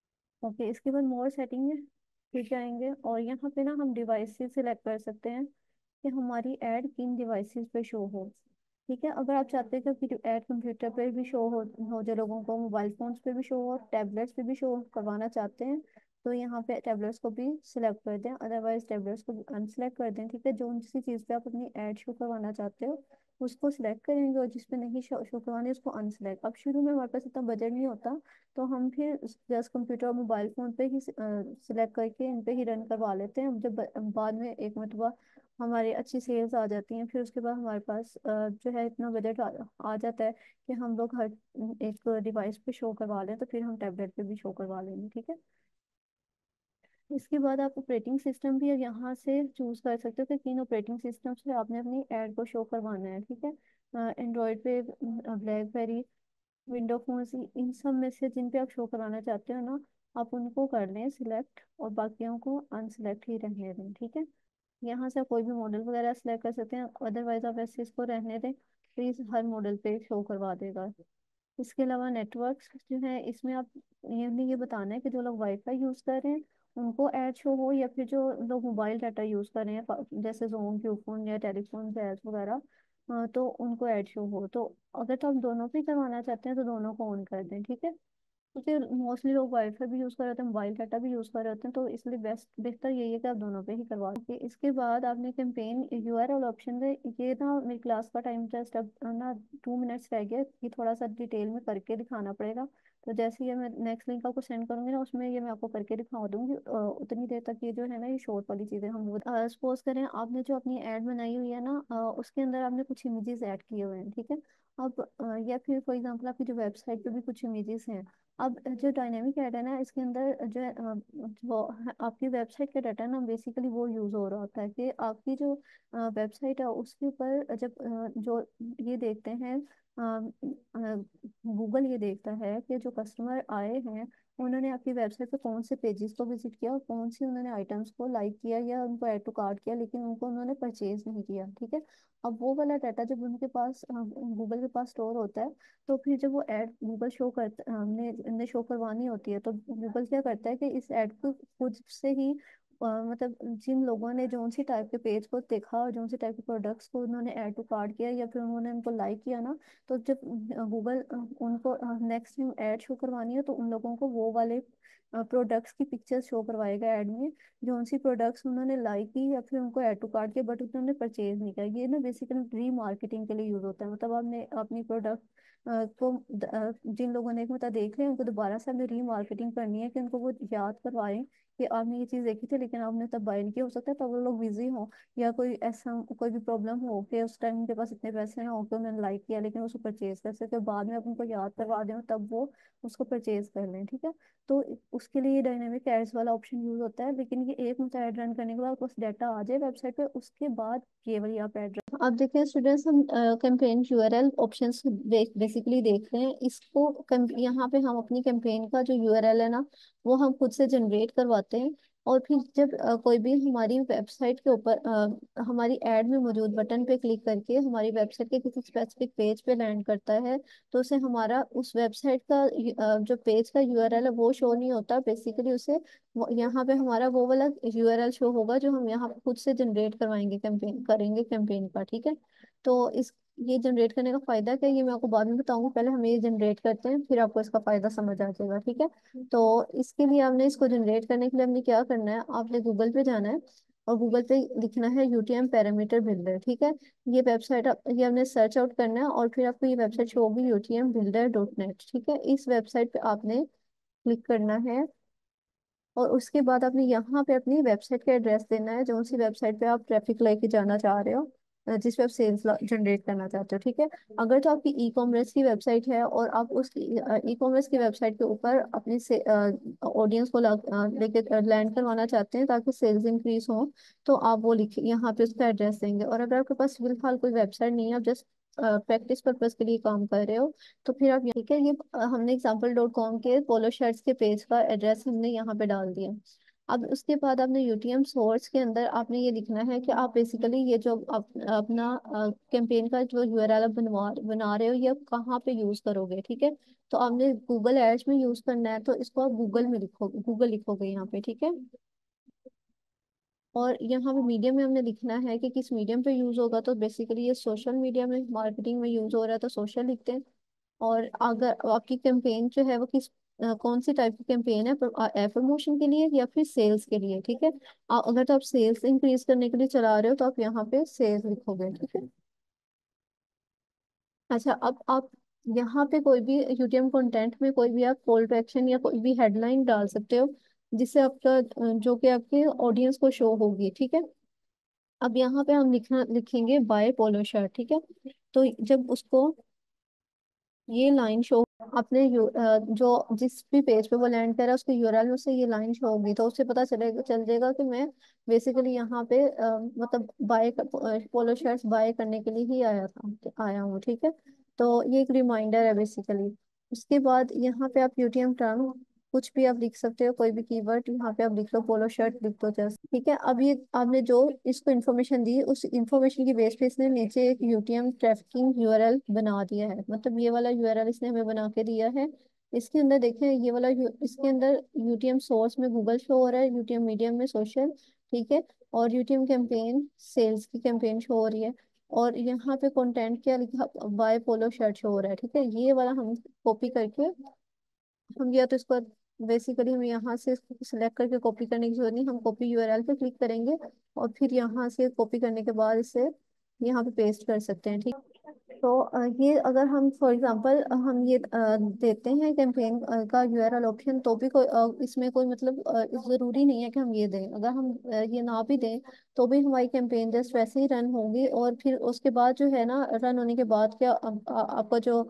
ओके, इसके बाद मोर सेटिंग में फिर जाएंगे और यहाँ पे ना हम डिवाइसेस सिलेक्ट कर सकते हैं कि हमारी ऐड किन डिवाइसेस पे शो हो। ठीक है, अगर आप चाहते हैं कि ऐड कंप्यूटर पे भी शो हो जो लोगों को मोबाइल फोन्स पे भी शो हो, टैबलेट्स पे भी शो करवाना चाहते हैं, तो यहाँ पे टैबलेट्स को भी सिलेक्ट कर दें, अदरवाइज टैबलेट्स को अनसेलेक्ट कर दें। ठीक है, जो सी चीज़ पे आप अपनी ऐड शो करवाना चाहते हो उसको सिलेक्ट करेंगे, और जिस पे नहीं शो करवानी उसको अनसेलेक्ट। अब शुरू में हमारे पास इतना बजट नहीं होता, तो हम फिर जस्ट कंप्यूटर और मोबाइल फोन पे ही सिलेक्ट करके इन पे ही रन करवा लेते हैं। जब बाद में एक मरतबा हमारी अच्छी सेल्स आ जाती हैं, फिर उसके बाद हमारे पास जो है इतना बजट आ जाता है कि हम लोग हर एक डिवाइस पे शो करवा लें, तो फिर हम टैबलेट पे भी शो करवा लेंगे। ठीक है, इसके बाद आप ऑपरेटिंग सिस्टम भी यहाँ से चूज कर सकते हो कि किन ऑपरेटिंग सिस्टम से आपने अपनी ऐड को शो करवाना है। ठीक है, एंड्रॉयड पे, ब्लैकबेरी, विंडो फोन, इन सब में से जिन पे आप शो कराना चाहते हो ना, आप उनको कर लें सिलेक्ट और बाकियों को अनसिलेक्ट ही रहने दें। ठीक है, यहाँ से आप कोई भी मॉडल वगैरह सिलेक्ट कर सकते हैं, अदरवाइज आप ऐसे इसको रहने दें, प्लीज हर मॉडल पे शो करवा देगा। इसके अलावा नेटवर्क जो है, इसमें आप ये बताना है कि जो लोग वाईफाई यूज़ कर रहे हैं उनको ऐड शो हो, या फिर जो लोग मोबाइल डाटा यूज़ कर रहे हैं जैसे जोन, क्यूफोन या टेलीफोन, जैज वगैरह, तो उनको ऐड शो हो। तो अगर तो आप दोनों पे करवाना चाहते हैं तो दोनों को ऑन कर दें। ठीक है, क्योंकि मोस्टली लोग वाईफाई भी यूज़ कर रहे होते हैं, मोबाइल डाटा भी यूज़ कर रहे होते हैं, तो इसलिए बेहतर यही है कि आप दोनों पे ही करवा दें। इसके बाद आपने कैंपेन यूआरएल ऑप्शन है, ये ना मेरी क्लास का टाइम जस्ट अब ना 2 मिनट्स रह गए, ये थोड़ा सा डिटेल में करके दिखाना पड़ेगा। तो जैसे ये मैं नेक्स्ट लिंक आपको सेंड करूंगी ना, उसमें ये मैं आपको करके दिखा दूंगी, उतनी देर तक ये जो है ना ये शॉर्ट वाली चीज़ें हम वो सपोज करें आपने जो अपनी ऐड बनाई हुई है ना, उसके अंदर आपने कुछ इमेजेस ऐड किए हुए हैं। ठीक है, अब या फिर फॉर एग्जांपल आपकी जो वेबसाइट पे भी कुछ इमेजेस हैं। अब जो डायनेमिक ऐड है ना, इसके अंदर जो वो आपकी वेबसाइट का डाटा ना बेसिकली वो यूज़ हो रहा होता है कि आपकी जो वेबसाइट है उसके ऊपर जब जो ये देखते हैं, गूगल ये देखता है कि जो कस्टमर आए हैं उन्होंने आपकी वेबसाइट पे कौन से पेजेस को विजिट किया और कौन सी उन्होंने आइटम्स को लाइक किया या उनको ऐड टू कार्ट किया, लेकिन उनको उन्होंने परचेज नहीं किया। ठीक है, अब वो वाला डाटा जब उनके पास गूगल के पास स्टोर होता है, तो फिर जब वो ऐड गूगल शो करता हमने हमने शो करवानी होती है, तो गूगल क्या करता है कि इस ऐड को खुद से ही मतलब जिन लोगों ने जो सी टाइप के पेज को देखा और जो सी टाइप के प्रोडक्ट्स को उन्होंने ऐड टू कार्ट किया या फिर उन्होंने उनको लाइक किया ना, तो जब गूगल उनको नेक्स्ट टाइम ऐड शो करवानी है तो उन लोगों को वो वाले प्रोडक्ट्स की पिक्चर्स शो करवाएगा ऐड में, जो सी प्रोडक्ट्स उन्होंने लाइक की या फिर उनको ऐड टू कार्ट किया बट उन्होंने परचेज नहीं किया। ये ना बेसिकली री मार्केटिंग के लिए यूज होता है, मतलब आपने अपनी प्रोडक्ट को जिन लोगों ने एक मतलब देख लिया उनको दोबारा से हमें री मार्केटिंग करनी है कि उनको वो याद करवाएं कि आपने ये चीज़ देखी थी लेकिन आपने तब बाय नहीं किया। हो सकता है तब वो लोग बिजी हों या कोई ऐसा कोई भी प्रॉब्लम हो कि उस टाइम उनके पास इतने पैसे ना हो कि उन्होंने लाइक किया लेकिन उसको परचेज कर सके, बाद में आप उनको याद करवा दें तब वो उसको परचेज कर लें। ठीक है, तो उसके लिए डायनेमिक एड्स वाला ऑप्शन यूज होता है, लेकिन ये एक मतलब ऐड रन करने के बाद बस डाटा आ जाए वेबसाइट पे, उसके बाद केवल आप ऐड। अब देखिए स्टूडेंट्स, हम कैंपेन यूआरएल ऑप्शंस बेसिकली देख रहे हैं इसको। यहाँ पे हम अपनी कैंपेन का जो यूआरएल है ना वो हम खुद से जनरेट करवाते हैं, और फिर जब कोई भी हमारी वेबसाइट के ऊपर हमारी ऐड में मौजूद बटन पे क्लिक करके हमारी वेबसाइट के किसी स्पेसिफिक पेज पे लैंड करता है, तो उसे हमारा उस वेबसाइट का जो पेज का यूआरएल है वो शो नहीं होता, बेसिकली उसे यहाँ पे हमारा वो वाला यूआरएल शो होगा जो हम यहाँ खुद से जनरेट करवाएंगे, कैंपेन करेंगे कैंपेन का। ठीक है, तो इस ये जनरेट करने का फायदा क्या है ये मैं आपको बाद में बताऊंगी, पहले हम ये जनरेट करते हैं फिर आपको इसका फायदा समझ आ जाएगा। ठीक है, तो इसके लिए आपने इसको जनरेट करने के लिए आपने क्या करना है, आपने गूगल पे जाना है और गूगल पे लिखना है यूटीएम पैरामीटर बिल्डर। ठीक है, ये वेबसाइट ये हमने सर्च आउट करना है और फिर आपको ये वेबसाइट शो होगी UTM-builder.net। ठीक है, इस वेबसाइट पे आपने क्लिक करना है और उसके बाद आपने यहाँ पे अपनी वेबसाइट का एड्रेस देना है, जो सी वेबसाइट पे आप ट्रैफिक लेके जाना चाह रहे हो, जिस पे आप सेल्स जनरेट करना चाहते हो। ठीक है, अगर तो आपकी ई कॉमर्स की वेबसाइट है और आप उस ई कॉमर्स की वेबसाइट के ऊपर अपनी से ऑडियंस को लेके लैंड करवाना चाहते हैं ताकि सेल्स इंक्रीज हो, तो आप वो लिखिए यहाँ पे उसका एड्रेस देंगे। और अगर आपके पास फिलहाल कोई वेबसाइट नहीं है, आप जस्ट प्रैक्टिस पर्पज के लिए काम कर रहे हो, तो फिर आप ठीक है, ये हमने example.com के पोलो शर्ट्स के पेज का एड्रेस हमने यहाँ पे डाल दिया। अब उसके बाद आपने यूटीएम सोर्स के अंदर आपने ये लिखना है कि आप बेसिकली ये जो अपना कैंपेन का जो यूआरएल बना रहे हो ये आप कहाँ पे यूज करोगे, ठीक है। तो आपने गूगल एड्स में यूज करना है, तो इसको आप गूगल में लिखोगे, गूगल लिखोगे यहाँ पे, ठीक है। और यहाँ पे मीडियम में हमने लिखना है कि किस मीडियम पे यूज होगा, तो बेसिकली ये सोशल मीडिया में मार्केटिंग में यूज हो रहा है तो सोशल लिखते हैं। और अगर आपकी कैंपेन जो है वो कौन सी टाइप की कैंपेन है, ऐड प्रमोशन के लिए या फिर सेल्स के लिए, ठीक है। अगर तो आप सेल्स इंक्रीज करने के लिए चला रहे हो तो आप यहाँ पे सेल्स लिखोगे, ठीक है। अच्छा, अब आप यहाँ पे कोई भी यूटीएम कंटेंट में कोई भी आप कॉल टू एक्शन या कोई भी हेडलाइन डाल सकते हो, जिससे आपका जो कि आपके ऑडियंस को शो होगी, ठीक है। अब यहाँ पे हम लिखेंगे बाय पोलो शर्ट, ठीक है। तो जब उसको ये लाइन शो अपने जो जिस भी पेज पे वो लैंड कर रहा है उसके यूआरएल में से ये लाइन शो होगी, तो उससे पता चल जाएगा कि मैं बेसिकली यहाँ पे मतलब बाय पोलो शर्ट्स बाय करने के लिए ही आया हूँ, ठीक है। तो ये एक रिमाइंडर है बेसिकली। उसके बाद यहाँ पे आप यूटीएम टर्म कुछ भी आप लिख सकते हो, कोई भी कीवर्ड यहाँ पे आप लिख लो, पोलो शर्ट लिख दो जस्ट, ठीक है। अब ये आपने जो इसको इन्फॉर्मेशन दी उस इन्फॉर्मेशन की बेस पे इसने नीचे एक यूटीएम ट्रैफिकिंग यूआरएल बना दिया है, मतलब ये वाला यूआरएल इसने हमें बना के दिया है। इसके अंदर देखें ये वाला इसके अंदर यूटीएम सोर्स में गूगल शो हो रहा है, यूटीएम मीडियम में सोशल, ठीक है। और यूटीएम कैंपेन सेल्स की कैंपेन शो हो रही है। और यहाँ पे कंटेंट क्या लिखा, बाय पोलो शर्ट शो हो रहा है, ठीक है। ये वाला हम कॉपी करके हम या तो इसको बेसिकली हम यहाँ से सिलेक्ट करके कॉपी करने की जरूरत नहीं, हम कॉपी यूआरएल पे क्लिक करेंगे और फिर यहाँ से कॉपी करने के बाद इसे यहाँ पे पेस्ट कर सकते हैं, ठीक। तो ये अगर हम फॉर एग्जांपल हम ये देते हैं कैंपेन का यूआरएल ऑप्शन, तो भी कोई इसमें कोई मतलब जरूरी नहीं है कि हम ये दें। अगर हम ये ना भी दें तो भी हमारी कैंपेन जस्ट वैसे ही रन होगी, और फिर उसके बाद जो है ना, रन होने के बाद क्या आपका जो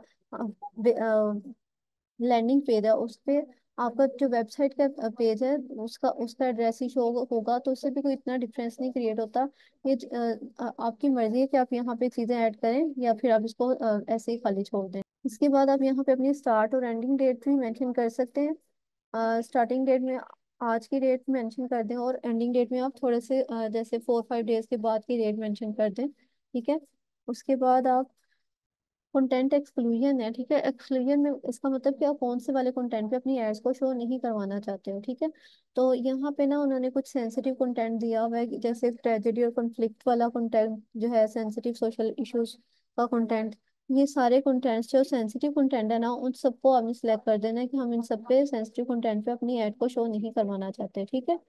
लैंडिंग पेज है उस पे आपका जो वेबसाइट का पेज है उसका उसका एड्रेस ही शो होगा, तो उससे भी कोई इतना डिफरेंस नहीं क्रिएट होता। ये आपकी मर्जी है कि आप यहाँ पे चीजें ऐड करें या फिर आप इसको ऐसे ही खाली छोड़ दें। इसके बाद आप यहाँ पे अपनी स्टार्ट और एंडिंग डेट भी मेंशन कर सकते हैं। स्टार्टिंग डेट में आज की डेट मेंशन कर दें और एंडिंग डेट में आप थोड़े से जैसे 4-5 डेज के बाद की डेट मेंशन कर दें, ठीक है। उसके बाद आप कंटेंट एक्सक्लूजन है, ठीक है। एक्सक्लूजन में इसका मतलब कि आप कौन से वाले कंटेंट पे अपनी एड्स को शो नहीं करवाना चाहते हो, ठीक है। तो यहाँ पे ना उन्होंने कुछ सेंसिटिव कंटेंट दिया हुआ है, जैसे ट्रेजेडी और कॉन्फ्लिक्ट वाला कंटेंट जो है, सेंसिटिव सोशल इश्यूज का कंटेंट। ये सारे कंटेंट्स जो सेंसिटिव कंटेंट है ना, उन सबको आपने सिलेक्ट कर देना है कि हम इन सब पे सेंसिटिव कंटेंट पे अपनी एड को शो नहीं करवाना चाहते, ठीक है।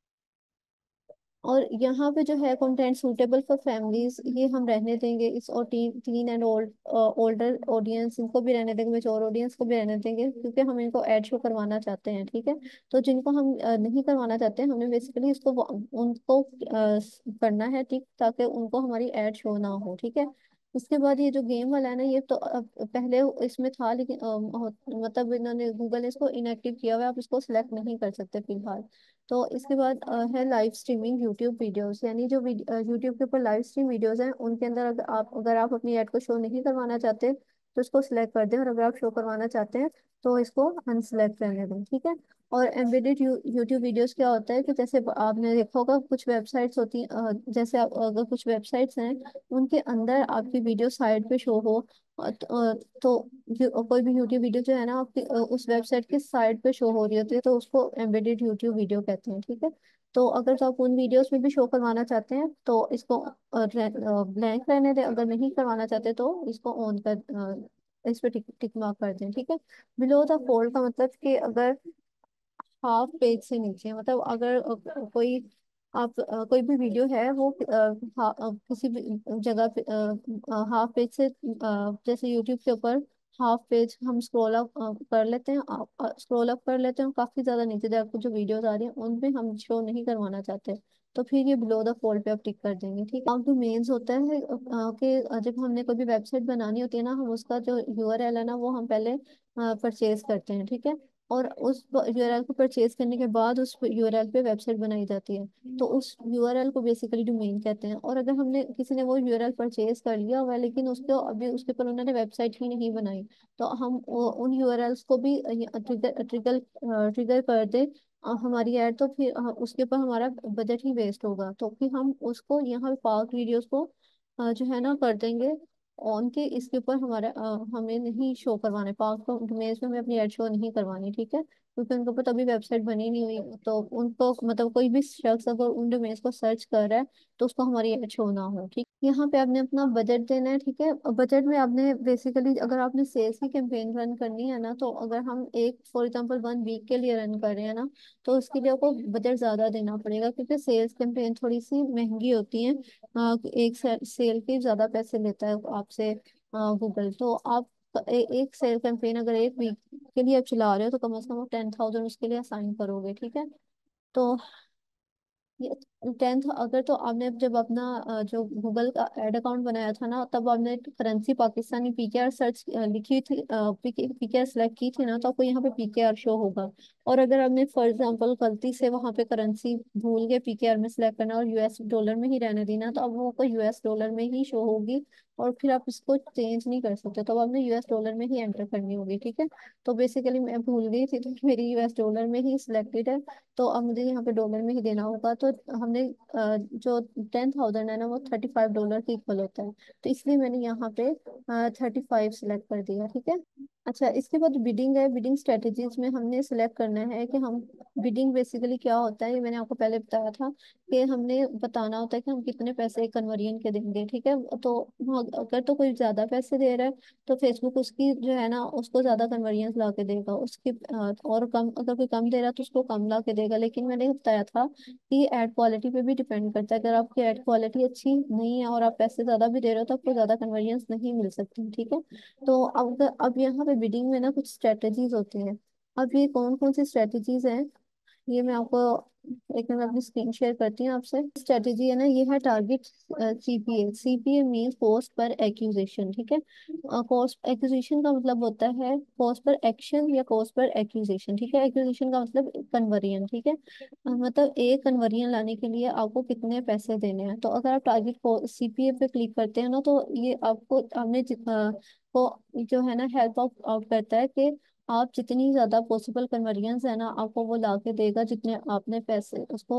और यहाँ पे जो है कंटेंट सूटेबल फॉर फैमिलीज, ये हम रहने देंगे इस, और टीन एंड ओल्डर ऑडियंस इनको भी रहने देंगे, मेच्योर ऑडियंस को भी रहने देंगे, क्योंकि हम इनको एड शो करवाना चाहते हैं, ठीक है। तो जिनको हम नहीं करवाना चाहते हैं हमने बेसिकली इसको उनको करना है, ठीक, ताकि उनको हमारी एड शो ना हो, ठीक है। उसके बाद ये जो गेम वाला है ना, ये तो अब पहले इसमें था लेकिन मतलब इन्होंने गूगल ने इसको इनएक्टिव किया हुआ है, आप इसको सिलेक्ट नहीं कर सकते फिलहाल। तो इसके बाद है लाइव स्ट्रीमिंग यूट्यूब वीडियोस, यानी जो यूट्यूब के ऊपर लाइव स्ट्रीम वीडियोस हैं उनके अंदर अगर आप अपनी ऐड को शो नहीं करवाना चाहते तो इसको सिलेक्ट कर दें, और अगर आप शो करवाना चाहते हैं तो इसको अनसिलेक्ट करने दें, ठीक है। और एम्बेडेड यूट्यूब वीडियोस क्या होता है कि जैसे आपने देखा होगा कुछ वेबसाइट्स होती हैं, जैसे अगर कुछ वेबसाइट्स हैं उनके अंदर आपकी वीडियो साइड पे शो हो, तो कोई भी यूट्यूब वीडियो जो है ना आपकी उस वेबसाइट के साइड पे शो हो रही होती है, तो उसको एम्बेडेड यूट्यूब वीडियो कहते हैं, ठीक है। तो अगर तो आप उन वीडियोस में भी शो करवाना चाहते हैं तो इसको ब्लैंक रहने दें, अगर नहीं करवाना चाहते तो इसको ऑन कर इस पे टिक टिक मार्क कर दें, ठीक है। बिलो द फोल्ड का मतलब कि अगर हाफ पेज से नीचे, मतलब अगर कोई आप कोई भी वीडियो है वो किसी भी जगह पे हाफ पेज से जैसे यूट्यूब के ऊपर हाफ पेज हम स्क्रॉल अप कर लेते हैं, स्क्रॉल अप कर लेते हैं, काफी ज्यादा नीचे जाकर जो वीडियोस आ रही हैं उनमें हम शो नहीं करवाना चाहते, तो फिर ये बिलो द फोल्ड पे आप टिक कर देंगे, ठीक है। जो मेंस होता है कि जब हमने कोई भी वेबसाइट बनानी होती है ना, हम उसका जो यूआरएल है ना वो हम पहले परचेज करते हैं, ठीक है। और उस यूआरएल को परचेज करने के बाद उस यूआरएल पे वेबसाइट बनाई जाती है, तो उस यूआरएल को बेसिकली डोमेन कहते हैं। और अगर हमने किसी ने वो यूआरएल परचेज कर लिया हुआ है लेकिन उसको अभी उसके ऊपर उन्होंने वेबसाइट ही नहीं बनाई, तो हम उन यूआरएल्स को भी ट्रिगर ट्रिगर ट्रिगर कर दे हमारी ऐड, तो फिर उसके ऊपर हमारा बजट ही वेस्ट होगा। तो फिर हम उसको यहाँ पार्क वीडियोस को जो है ना कर देंगे ऑन के। इसके ऊपर हमारा हमें नहीं शो करवाने, पार्क को इमेज में हमें अपनी ऐड शो नहीं करवानी, ठीक है, क्योंकि उनके ऊपर तभी वेबसाइट बनी नहीं हुई। तो उनको मतलब कोई भी शख्स अगर उन डोमेन्स को सर्च कर रहा है तो उसको हमारी ऐड शो ना हो, ठीक। यहाँ पे आपने अपना बजट देना है, ठीक है। बजट में आपने बेसिकली अगर आपने सेल्स की कैंपेन रन करनी है ना, तो अगर हम एक फॉर एग्जांपल 1 वीक के लिए रन कर रहे हैं ना, तो उसके लिए आपको बजट ज्यादा देना पड़ेगा, क्योंकि सेल्स कैंपेन थोड़ी सी महंगी होती है। एक सेल के ज्यादा पैसे लेता है आपसे गूगल। तो आप एक सेल कैंपेन अगर 1 वीक के लिए आप चला रहे हो तो कम से कम 10,000 उसके लिए असाइन करोगे, ठीक है। तो ये 10th, अगर तो आपने जब अपना जो गूगल का एड अकाउंट बनाया था ना, तब आपने करेंसी पाकिस्तानी पीकेआर सर्च लिखी थी, पीकेआर सेलेक्ट की थी ना, तो आपको यहाँ पे पीकेआर शो होगा। और अगर आपने फॉर एग्जांपल गलती से वहाँ पे करेंसी भूल गए पीकेआर में सिलेक्ट करना और यूएस डॉलर में ही रहने देना, तो अब वो आपको यूएस डॉलर में ही शो होगी। और फिर आप इसको चेंज नहीं कर सकते, तो अब आपने यूएस डॉलर में ही एंटर करनी होगी, ठीक है। तो बेसिकली मैं भूल गई थी, तो मेरी यूएस डॉलर में ही सिलेक्टेड है, तो अब मुझे यहाँ पे डॉलर में ही देना होगा। तो हमने जो 10,000 है ना, वो $35 के इक्वल होता है। तो इसलिए मैंने यहाँ पे 35 सिलेक्ट कर दिया, ठीक है। अच्छा, इसके बाद बिडिंग है। बिडिंग स्ट्रेटेजीज में हमने सेलेक्ट करना है कि हम बिडिंग बेसिकली क्या होता है, ये मैंने आपको पहले बताया था कि हमने बताना होता है कि हम कितने पैसे कन्वर्जन के देंगे, ठीक है। तो अगर तो कोई ज्यादा पैसे दे रहा है तो फेसबुक उसकी जो है ना उसको ज्यादा कन्वर्जन ला के देगा, उसकी और कम, अगर कोई कम दे रहा है तो उसको कम ला के देगा। लेकिन मैंने बताया था कि एड क्वालिटी पे भी डिपेंड करता है। अगर आपकी एड क्वालिटी अच्छी नहीं है और आप पैसे ज्यादा भी दे रहे हो तो आपको ज्यादा कन्वर्जन नहीं मिल सकती, ठीक है। तो अब यहाँ पे बिडिंग में ना कुछ स्ट्रेटेजीज होती हैं। अब ये कौन कौन सी स्ट्रेटेजीज हैं, ये मैं आपको एक मिनट में अपनी स्क्रीन शेयर करती हूँ आपसे। स्ट्रेटेजी है ना, ये है target CPA. CPA means cost per acquisition, ठीक है। कॉस्ट एक्यूजेशन का मतलब होता है कॉस्ट पर एक्शन या कॉस्ट पर एक्यूजेशन, ठीक है। एक्यूजेशन का मतलब कन्वर्जन, ठीक है। मतलब एक कन्वर्जन लाने के लिए आपको कितने पैसे देने हैं। तो अगर आप टारगेट को सीपीए पे क्लिक करते हैं ना, तो ये आपको हमने को जो है ना हेल्प आउट करता है कि आप जितनी ज्यादा पॉसिबल कन्वर्जन्स है ना, आपको वो ला के देगा जितने आपने पैसे उसको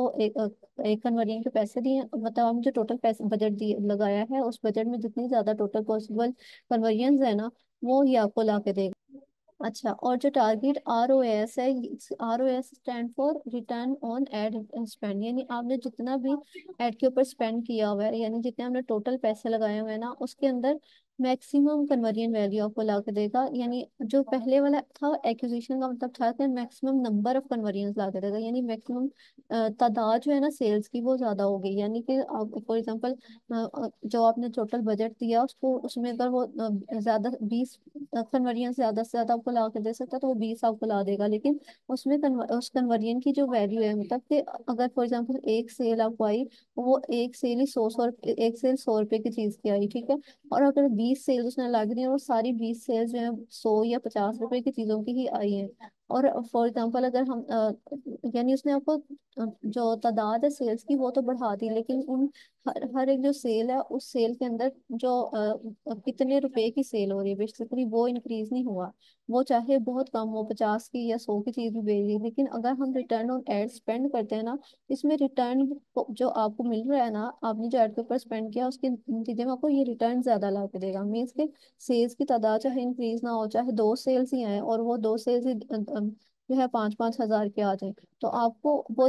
एक कन्वर्जन के पैसे दिए, मतलब आपने जो टोटल पैसे बजट दिए लगाया है उस बजट में जितनी ज्यादा टोटल पॉसिबल कन्वर्जन्स है ना, वो ही आपको ला के देगा। अच्छा, और जो टारगेट ROAS है, ROAS stand for return on ad spend, यानी आपने जितना भी एड के ऊपर स्पेंड किया हुआ है, यानी जितने आपने टोटल पैसे लगाए हुए हैं ना, उसके अंदर मैक्सिमम कन्वर्जन वैल्यू आपको ला के देगा। यानी जो पहले वाला था एक्विजिशन का मतलब था कि मैक्सिमम नंबर ऑफ कन्वर्जन ला के देगा, यानी मैक्सिमम तादाद जो है ना सेल्स की वो ज्यादा हो गई। यानी कि आप फॉर एग्जांपल जो आपने टोटल बजट दिया उसको, उसमें अगर वो ज्यादा 20 कन्वर्जन ज्यादा से ज्यादा आपको ला के दे सकता है, तो वो 20 आपको ला देगा। लेकिन उसमें उस कन्वर्जन की जो वैल्यू है, मतलब कि अगर फॉर एग्जांपल एक सेल आपको आई, वो एक सेल ही 100 एक सेल 100 रुपए की चीज की आई, ठीक है। और अगर 20 सेल्स उसने लग दी है और सारी 20 सेल्स जो है 100 या 50 रुपए की चीजों की ही आई है। और फॉर एग्जांपल अगर हम यानी उसने आपको जो तादाद है सेल्स की वो तो बढ़ा दी, लेकिन उन हर एक जो सेल है उस सेल के अंदर जो कितने रुपए की सेल हो रही है बेसिकली वो इंक्रीज नहीं हुआ। वो चाहे बहुत कम हो, 50 की या 100 की चीज भी बेच दी, लेकिन अगर हम रिटर्न ऑन एड स्पेंड करते हैं ना, इसमें रिटर्न जो आपको मिल रहा है ना, आपने जो एड के ऊपर स्पेंड किया उसके नतीजे में आपको ये रिटर्न ज्यादा ला के देगा। मीन्स के सेल्स की तादाद चाहे इंक्रीज ना हो, चाहे 2 सेल्स ही आए और वो 2 सेल्स ही जो है 5-5 हजार के आ जाए, तो आपको वो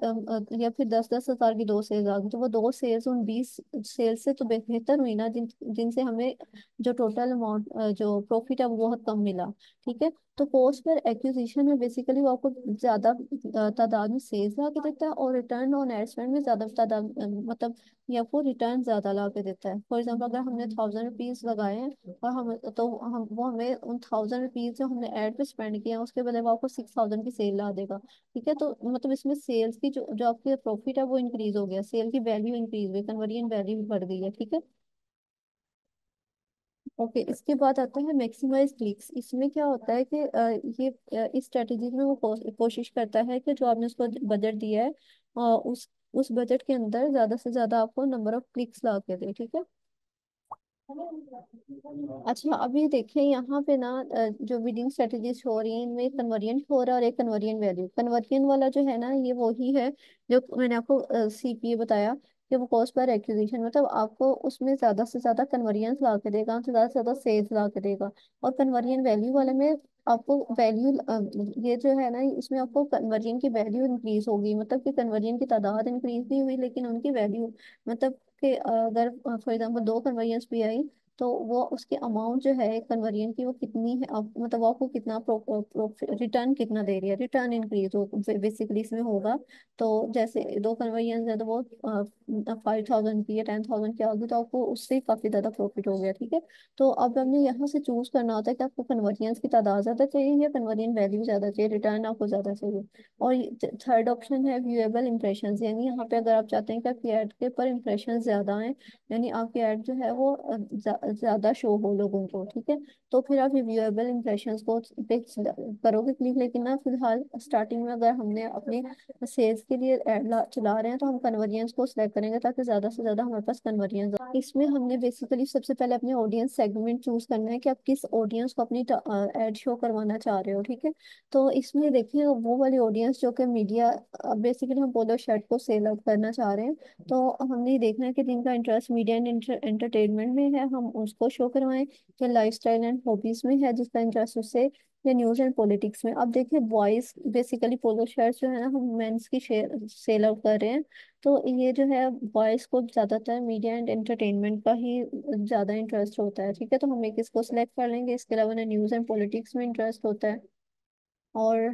या फिर 10-10 हजार की 2 सेल्स आ गई, तो वो 2 सेल्स उन 20 सेल्स से तो बेहतर हुई ना, जिनसे हमें जो टोटल अमाउंट जो प्रॉफिट है वो बहुत कम मिला, ठीक है। तो कॉस्ट पर एक्विजिशन में बेसिकली वो आपको ज्यादा तादाद में सेल्स ला के देता है, और रिटर्न ऑन एड स्पेंड में ज्यादा तादाद मतलब ये आपको रिटर्न ज्यादा ला के देता है। फॉर एग्जाम्पल अगर हमने 1000 रुपीज लगाए हैं और हम तो हम वो हमें उन 1000 रुपीज जो हमने एड पे स्पेंड किया है उसके बदले वो आपको 6000 की सेल ला देगा, ठीक है। तो मतलब इसमें सेल्स की जो जो आपकी प्रॉफिट है वो इंक्रीज हो गया, सेल की वैल्यू इंक्रीज हुई, कन्वर्जन वैल्यू भी बढ़ गई है, ठीक है। ओके, इसके बाद आता है मैक्सिमाइज क्लिक्स। इसमें क्या होता है कि इस स्ट्रेटेजी में वो कोशिश करता है कि जो आपने उसको बजट दिया है उस बजट के अंदर ज्यादा से ज्यादा आपको नंबर ऑफ क्लिक्स ला के दे, ठीक है। अच्छा, अभी देखिए यहाँ पे ना जो बिडिंग स्ट्रेटेजीज हो रही हैं इनमें कन्वर्जेंट हो रहा है और एक कन्वर्जेंट वैल्यू। कन्वर्जेंट वाला जो है ना, ये वही है जो मैंने आपको सीपीए बताया कि वो कॉस्ट पर एक्विजिशन, मतलब आपको उसमें ज्यादा से ज्यादा कन्वर्जेंस ला के देगा, ज्यादा से ज्यादा सेल्स ला के देगा। और कन्वर्जेंट वैल्यू वाले में आपको वैल्यू, ये जो है ना, इसमें आपको कन्वर्जन की वैल्यू इंक्रीज होगी, मतलब कि कन्वर्जन की तादाद इंक्रीज नहीं हुई लेकिन उनकी वैल्यू, मतलब कि अगर फॉर एग्जांपल दो कन्वर्जेंस भी आई तो वो उसके अमाउंट जो है एक कन्वर्जन की वो कितनी है, मतलब वो आपको कितना रिटर्न कितना दे रही है, रिटर्न इंक्रीज हो बेसिकली इसमें होगा। तो जैसे दो कन्वर्जन है तो वो 5,000 की या 10,000 की आ गई तो आपको उससे काफी ज्यादा प्रॉफिट हो गया, ठीक है। तो अब हमने यहाँ से चूज करना होता है कि आपको कन्वर्जेंस की तादाद ज्यादा चाहिए या कन्वर्जन वैल्यू ज्यादा चाहिए, रिटर्न आपको ज्यादा चाहिए। और थर्ड ऑप्शन है व्यूएबल इंप्रेशन, यानी यहाँ पे अगर आप चाहते हैं कि आपकी एड के पर इंप्रेशन ज्यादा है, यानी आपकी ऐड जो है वो ज्यादा शो हो लोगों को, ठीक है, तो फिर आप रिव्यूएबल इंप्रेशंस को पे करोगे क्लिक। लेकिन ना फिलहाल स्टार्टिंग में अगर हमने अपने सेल्स के लिए ऐड चला रहे हैं तो हम कन्वर्जेंस को सिलेक्ट करेंगे ताकि ज्यादा से ज्यादा हमारे पास कन्वर्जेंस। इसमें हमने बेसिकली सबसे पहले अपने ऑडियंस सेगमेंट चूज करना है कि आप किस ऑडियंस को अपनी ऐड शो करवाना चाह रहे हो, ठीक है। तो इसमें देखिए वो वाली ऑडियंस जो कि मीडिया, बेसिकली हम पोलो शर्ट को सेल आउट करना चाह रहे हैं, तो हमने ये देखना है कि जिनका इंटरेस्ट मीडिया एंड एंटरटेनमेंट में है हम उसको शो करवाएं, या लाइफस्टाइल एंड हॉबीज में है जिसका इंटरेस्ट उससे, या न्यूज एंड पॉलिटिक्स में। अब देखिए बॉयज बेसिकली पोलो शर्ट्स जो है ना हम मेंस की सेल आउट कर रहे हैं, तो ये जो है बॉयज को ज्यादातर मीडिया एंड एंटरटेनमेंट का ही ज्यादा इंटरेस्ट होता है, ठीक है। तो हम एक इसको सिलेक्ट कर लेंगे, इसके अलावा न्यूज एंड पॉलिटिक्स में इंटरेस्ट होता है, और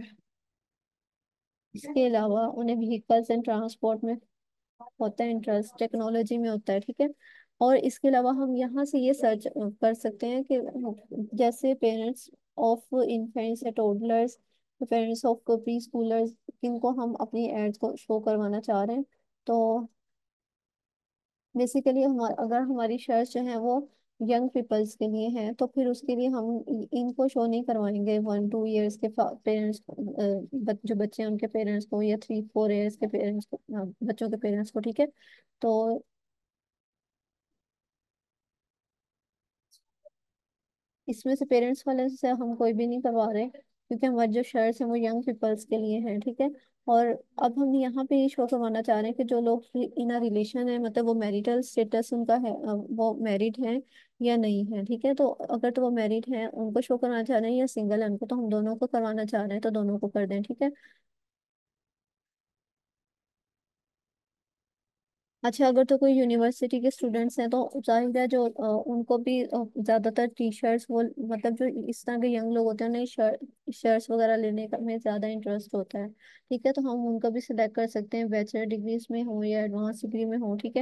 इसके अलावा उन्हें व्हीकल्स एंड ट्रांसपोर्ट में होता है इंटरेस्ट, टेक्नोलॉजी में होता है, ठीक है। और इसके अलावा हम यहाँ से ये सर्च कर सकते हैं कि जैसे पेरेंट्स ऑफ इन्फेंट्स या toddlers, parents of preschoolers, किनको हम अपनी एड्स को शो करवाना चाह रहे हैं। तो बेसिकली हमारा अगर हमारी शर्ट जो है वो यंग पीपल्स के लिए है तो फिर उसके लिए हम इनको शो नहीं करवाएंगे 1-2 ईयर्स के पेरेंट्स को, जो बच्चे हैं उनके पेरेंट्स को, या 3-4 ईयर्स के पेरेंट्स को, बच्चों के पेरेंट्स को, ठीक है। तो इसमें से पेरेंट्स वाले से हम कोई भी नहीं करवा रहे क्योंकि हमारे जो शर्ट्स हैं वो यंग पीपल्स के लिए हैं, ठीक है। और अब हम यहाँ पे ये शो करवाना चाह रहे हैं कि जो लोग इन अ रिलेशन है, मतलब वो मैरिटल स्टेटस उनका है, वो मैरिड है या नहीं है, ठीक है। तो अगर तो वो मैरिड है उनको शो करवाना चाह रहे हैं, या सिंगल है उनको, तो हम दोनों को करवाना चाह रहे हैं तो दोनों को कर दें, ठीक है। अच्छा, अगर तो कोई यूनिवर्सिटी के स्टूडेंट्स हैं तो जाहिर है जो उनको भी ज्यादातर टी शर्ट्स वो, मतलब जो इस तरह के यंग लोग होते हैं उन्हें शर्ट्स वगैरह लेने का में ज्यादा इंटरेस्ट होता है, ठीक है। तो हम उनका भी सिलेक्ट कर सकते हैं, बैचलर डिग्रीज में हो या एडवांस डिग्री में हो, ठीक है।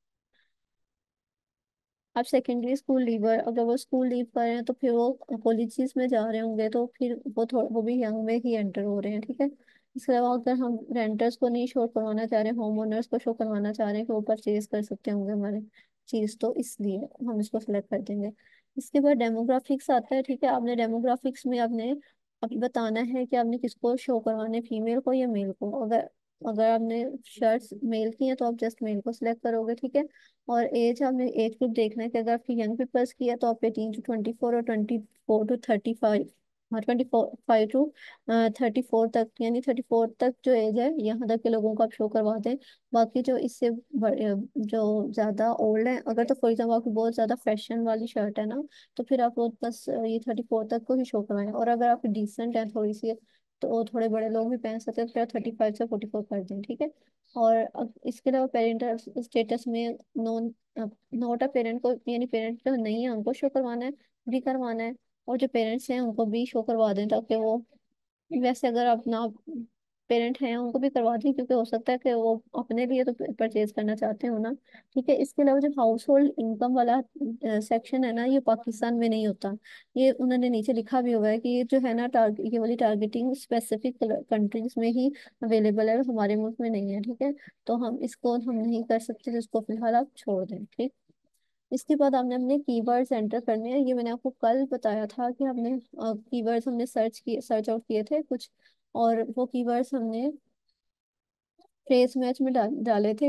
आप सेकेंडरी स्कूल लीवर, अगर वो स्कूल लीव कर रहे हैं तो फिर वो कॉलेजेस में जा रहे होंगे तो फिर वो भी यंग में ही एंटर हो रहे हैं, ठीक है। इसके अलावा अगर हम रेंटर्स को नहीं शो करवाना चाह रहे, होम ओनर्स को शो करवाना चाह रहे हैं कि वो परचेज कर सकते होंगे हमारे चीज, तो इसलिए हम इसको सिलेक्ट कर देंगे। इसके बाद डेमोग्राफिक्स आता है, ठीक है। आपने डेमोग्राफिक्स में आपने अब बताना है कि आपने किसको शो करवाने, फीमेल को या मेल को। अगर अगर आपने शर्ट्स मेल की हैं तो आप जस्ट मेल को सिलेक्ट करोगे, ठीक है। और एज, हमें एज ग्रुप देखना है कि अगर आपकी यंग पीपल्स की है तो आप 18 to 24 और 24 to 35, हाँ 25 to 34 तक, यानी 34 तक जो एज है यहाँ तक के लोगों को आप शो करवा दें। बाकी जो इससे जो ज्यादा ओल्ड है, अगर तो फॉर एग्जाम्पल आपकी बहुत ज्यादा फैशन वाली शर्ट है ना, तो फिर आप वो बस ये 34 तक को ही शो करवाएं। और अगर आपकी डिसेंट है थोड़ी सी, तो थोड़े बड़े लोग भी पहन सकते हैं, तो फिर 35 से 44 कर दें, ठीक है। और इसके अलावा पेरेंटल स्टेटस में नॉन नोट अ पेरेंट को, यानी पेरेंट जो नहीं है उनको शो करवाना है, भी करवाना है। और जो पेरेंट्स हैं उनको भी शो करवा दें ताकि वो, वैसे अगर आप ना पेरेंट हैं उनको भी करवा दें क्योंकि हो सकता है कि वो अपने लिए तो परचेज करना चाहते हो ना, ठीक है। इसके अलावा जो हाउस होल्ड इनकम वाला सेक्शन है ना, ये पाकिस्तान में नहीं होता। ये उन्होंने नीचे लिखा भी हुआ है कि ये जो है ना टारगेट, ये वाली टारगेटिंग स्पेसिफिक कंट्रीज में ही अवेलेबल है, हमारे मुल्क में नहीं है, ठीक है। तो हम नहीं कर सकते, जिसको फिलहाल आप छोड़ दें, ठीक। इसके बाद हमने अपने कीवर्ड्स एंटर करने हैं, ये मैंने आपको कल बताया था कि हमने कीवर्ड्स हमने सर्च आउट किए थे कुछ, और वो कीवर्ड्स हमने फ्रेज मैच में डाले थे।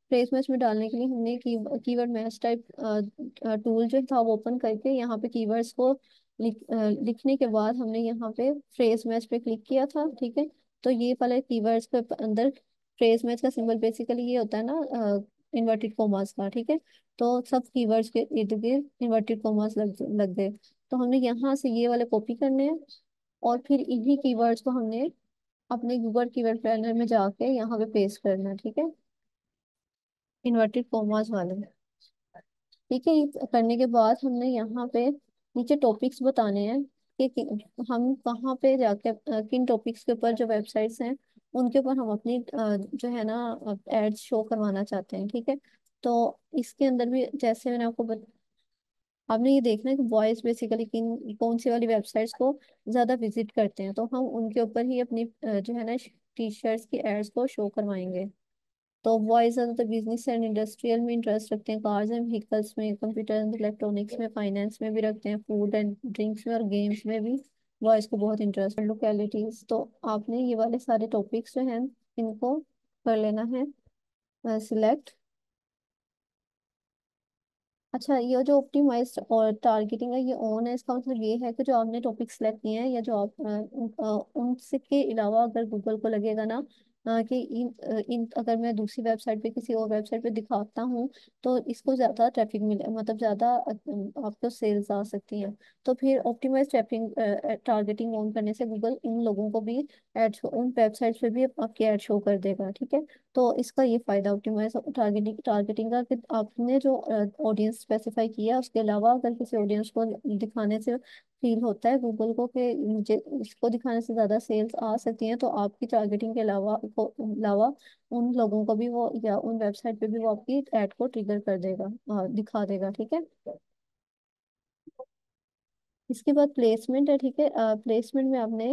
फ्रेज मैच में डालने के लिए हमने कीवर्ड मैच टाइप टूल जो था वो ओपन करके यहाँ पे कीवर्ड्स को लिखने के बाद हमने यहाँ पे फ्रेज मैच पे क्लिक किया था, ठीक है। तो ये वाले कीवर्ड्स के अंदर फ्रेज मैच का सिंबल बेसिकली ये होता है ना, इन्वर्टेड कोमास का, ठीक है। तो सब कीवर्ड्स के इर्द गिर्द इन्वर्टेड कोमास लग लग गए। तो हमने यहाँ से ये वाले कॉपी करने हैं, और फिर इन्हीं कीवर्ड्स को हमने अपने गूगल कीवर्ड प्लानर में जाके यहाँ पे पेस्ट करना है, ठीक है, इन्वर्टेड कॉमास वाले। ठीक है, ये करने के बाद हमने यहाँ पे नीचे टॉपिक्स बताने हैं कि हम कहाँ पे जाके किन टॉपिक्स के ऊपर जो वेबसाइट्स हैं उनके ऊपर हम अपनी जो है ना एड्स शो करवाना चाहते हैं, ठीक है। तो इसके अंदर भी जैसे मैंने आपने ये देखना है कि बॉयज बेसिकली किन कौन सी वाली वेबसाइट्स को ज्यादा विजिट करते हैं, तो हम उनके ऊपर ही अपनी जो है ना टी शर्ट्स की एड्स को शो करवाएंगे। तो बॉयज ज्यादातर बिजनेस एंड इंडस्ट्रियल में इंटरेस्ट रखते हैं, कार्स एंड व्हीकल्स में, कंप्यूटर एंड इलेक्ट्रॉनिक्स में, फाइनेंस में भी रखते हैं, फूड एंड ड्रिंक्स में और गेम्स में भी बॉयज को बहुत इंटरेस्ट है, लोकेलिटीज। तो आपने ये वाले सारे टॉपिक्स जो हैं इनको कर लेना है सिलेक्ट। अच्छा, ये जो ऑप्टिमाइज और टारगेटिंग है ये ऑन है, इसका मतलब ये है कि जो आपने टॉपिक सेलेक्ट किए हैं या जो आप उनसे के अलावा अगर गूगल को लगेगा ना कि इन अगर मैं दूसरी वेबसाइट पे किसी और वेबसाइट पे दिखाता हूँ तो इसको ज्यादा ट्रैफिक मिले, मतलब ज्यादा आपको सेल्स आ सकती हैं। तो फिर ऑप्टिमाइज ट्रैफिक टारगेटिंग ऑन करने से गूगल उन लोगों को भी एड उन वेबसाइट पे भी आपके एड शो कर देगा, ठीक है। तो इसका ये फायदा ऑप्टिमाइज टारगेटिंग टारगेटिंग का कि आपने जो ऑडियंस स्पेसिफाई किया उसके अलावा अगर किसी ऑडियंस को दिखाने से फील होता है गूगल को कि मुझे इसको दिखाने से ज्यादा सेल्स आ सकती हैं, तो आपकी टारगेटिंग के अलावा उन लोगों को भी वो या उन वेबसाइट पे भी वो आपकी एड को ट्रिगर कर देगा, दिखा देगा, ठीक है। इसके बाद प्लेसमेंट है, ठीक है। प्लेसमेंट में आपने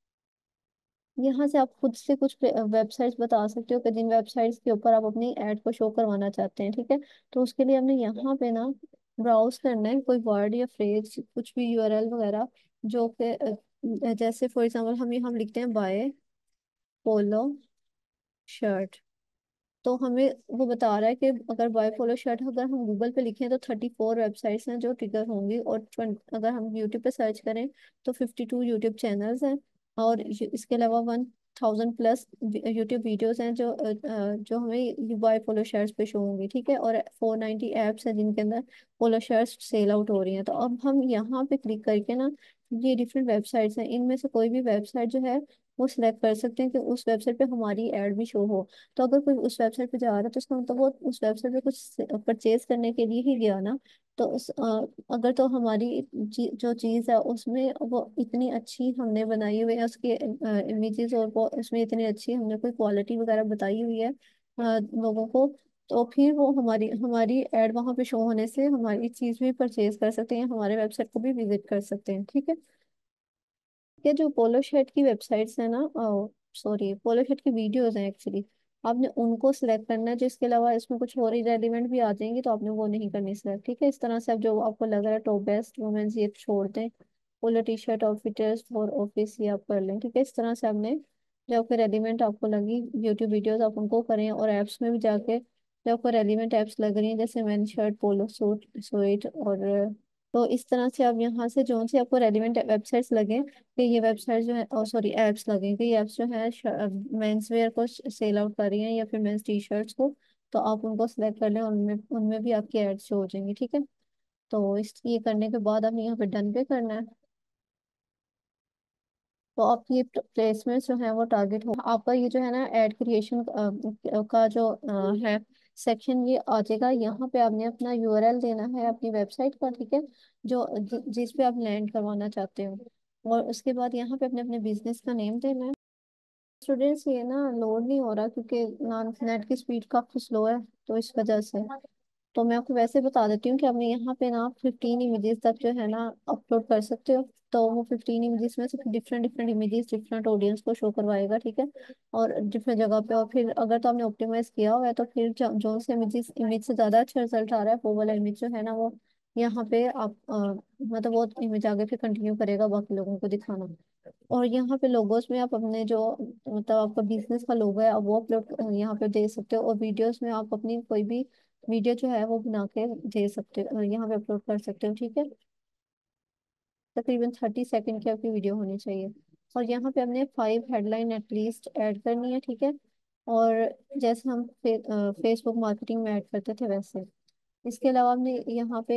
यहाँ से आप खुद से कुछ वेबसाइट्स बता सकते हो कि जिन वेबसाइट्स के ऊपर आप अपनी ऐड को शो करवाना चाहते हैं, ठीक है। तो उसके लिए हमने यहाँ पे ना ब्राउज करना है कोई वर्ड या फ्रेज, कुछ भी यूआरएल वगैरह जो कि जैसे फॉर एग्जांपल हम लिखते हैं बाय पोलो शर्ट। तो हमें वो बता रहा है कि अगर बाय पोलो शर्ट अगर हम गूगल पे लिखें तो 34 वेबसाइट्स हैं जो ट्रिगर होंगी, और अगर हम यूट्यूब पे सर्च करें तो 52 यूट्यूब चैनल्स हैं, और इसके अलावा 1000+ यूट्यूब वीडियोस हैं जो हमें बाय पोलो शर्ट्स पे शो होंगी, ठीक है। और 490 एप्स हैं जिनके अंदर पोलो शर्ट्स सेल आउट हो रही हैं। तो अब हम यहाँ पे क्लिक करके ना ये डिफरेंट वेबसाइट्स हैं, इनमें से कोई भी वेबसाइट जो है वो सिलेक्ट कर सकते हैं कि उस वेबसाइट पे हमारी एड भी शो हो। तो अगर कोई उस वेबसाइट पे जा रहा है तो उसका मतलब वो उस वेबसाइट पे कुछ परचेज करने के लिए ही गया ना। तो अगर तो हमारी जो चीज़ है उसमें वो इतनी अच्छी हमने बनाई हुई है उसके इमेजेस, और वो उसमें इतनी अच्छी हमने कोई क्वालिटी वगैरह बताई हुई है लोगों को, तो फिर वो हमारी हमारी एड वहाँ पे शो होने से हमारी चीज़ भी परचेज कर सकते हैं, हमारे वेबसाइट को भी विजिट कर सकते हैं, ठीक है। ये जो पोलो शर्ट की वेबसाइट्स है ना, सॉरी पोलो शर्ट की वीडियोस हैं एक्चुअली, आपने उनको सिलेक्ट करना है, जिसके अलावा इसमें कुछ और इरेलीवेंट भी आ जाएंगी तो आपने वो नहीं करनी सिलेक्ट, ठीक है। इस तरह से आप जो आपको लग रहा है टॉप बेस्ट वुमेन्स ये छोड़ दें, polo T shirt outfitters for office ये आप कर लें, ठीक है। इस तरह से आपने जो आपको रेलिवेंट आपको लगी यूट्यूब वीडियोस आप उनको करें, और ऐप्स में भी जाके जो आपको रेलिवेंट ऐप्स लग रही हैं जैसे man shirt polo suit sweat और तो इस तरह से आप यहाँ से जो से आपको रेलिवेंट वेबसाइट्स लगे कि ये वेबसाइट जो है, और सॉरी ऐप्स लगे कि ये ऐप्स जो है मेंस वेयर को सेल आउट कर रही हैं या फिर मेंस टी शर्ट्स को, तो आप उनको सिलेक्ट कर लें, उनमें उनमें भी आपकी एड्स शो हो जाएंगी, ठीक है। तो इस ये करने के बाद आपने यहाँ पे डन पे करना है। तो आपकी प्लेसमेंट जो है वो टारगेट हो आपका, ये जो है ना एड क्रिएशन का जो है सेक्शन ये आ जाएगा। यहाँ पे आपने अपना यूआरएल देना है अपनी वेबसाइट का, ठीक है, जो जिस पे आप लैंड करवाना चाहते हो, और उसके बाद यहाँ पे अपने अपने बिजनेस का नेम देना है। स्टूडेंट्स ये ना लोड नहीं हो रहा क्योंकि नेट की स्पीड काफी स्लो है, तो इस वजह से। तो मैं आपको वैसे बता देती हूँ कि आपने यहाँ पे ना 15 इमेजेस तक जो है ना अपलोड कर सकते हो। तो वो 15 इमेजेस में से different different images different audience को शो करवाएगा, ठीक है, और डिफरेंट जगह पे। और फिर अगर तो आपने ऑप्टिमाइज किया हुआ है तो फिर जो से इमेज से ज्यादा अच्छा रिजल्ट आ रहा है वो वाला इमेज जो है ना वो यहाँ पे आप मतलब वो इमेज आगे फिर कंटिन्यू करेगा बाकी लोगों को दिखाना। और यहाँ पे लोगोस में आप अपने जो मतलब आपका बिजनेस का लोगो है आप वो अपलोड यहाँ पे दे सकते हो, और वीडियोस में आप अपनी कोई भी वीडियो जो है वो बना के दे सकते हो, यहाँ पे अपलोड कर सकते हो, ठीक है। तकरीबन 30 सेकंड की आपकी वीडियो होनी चाहिए। और यहाँ पे हमने 5 हेडलाइन एटलीस्ट ऐड करनी है, ठीक है। और जैसे हम फेसबुक मार्केटिंग में ऐड करते थे वैसे। इसके अलावा हमने यहाँ पे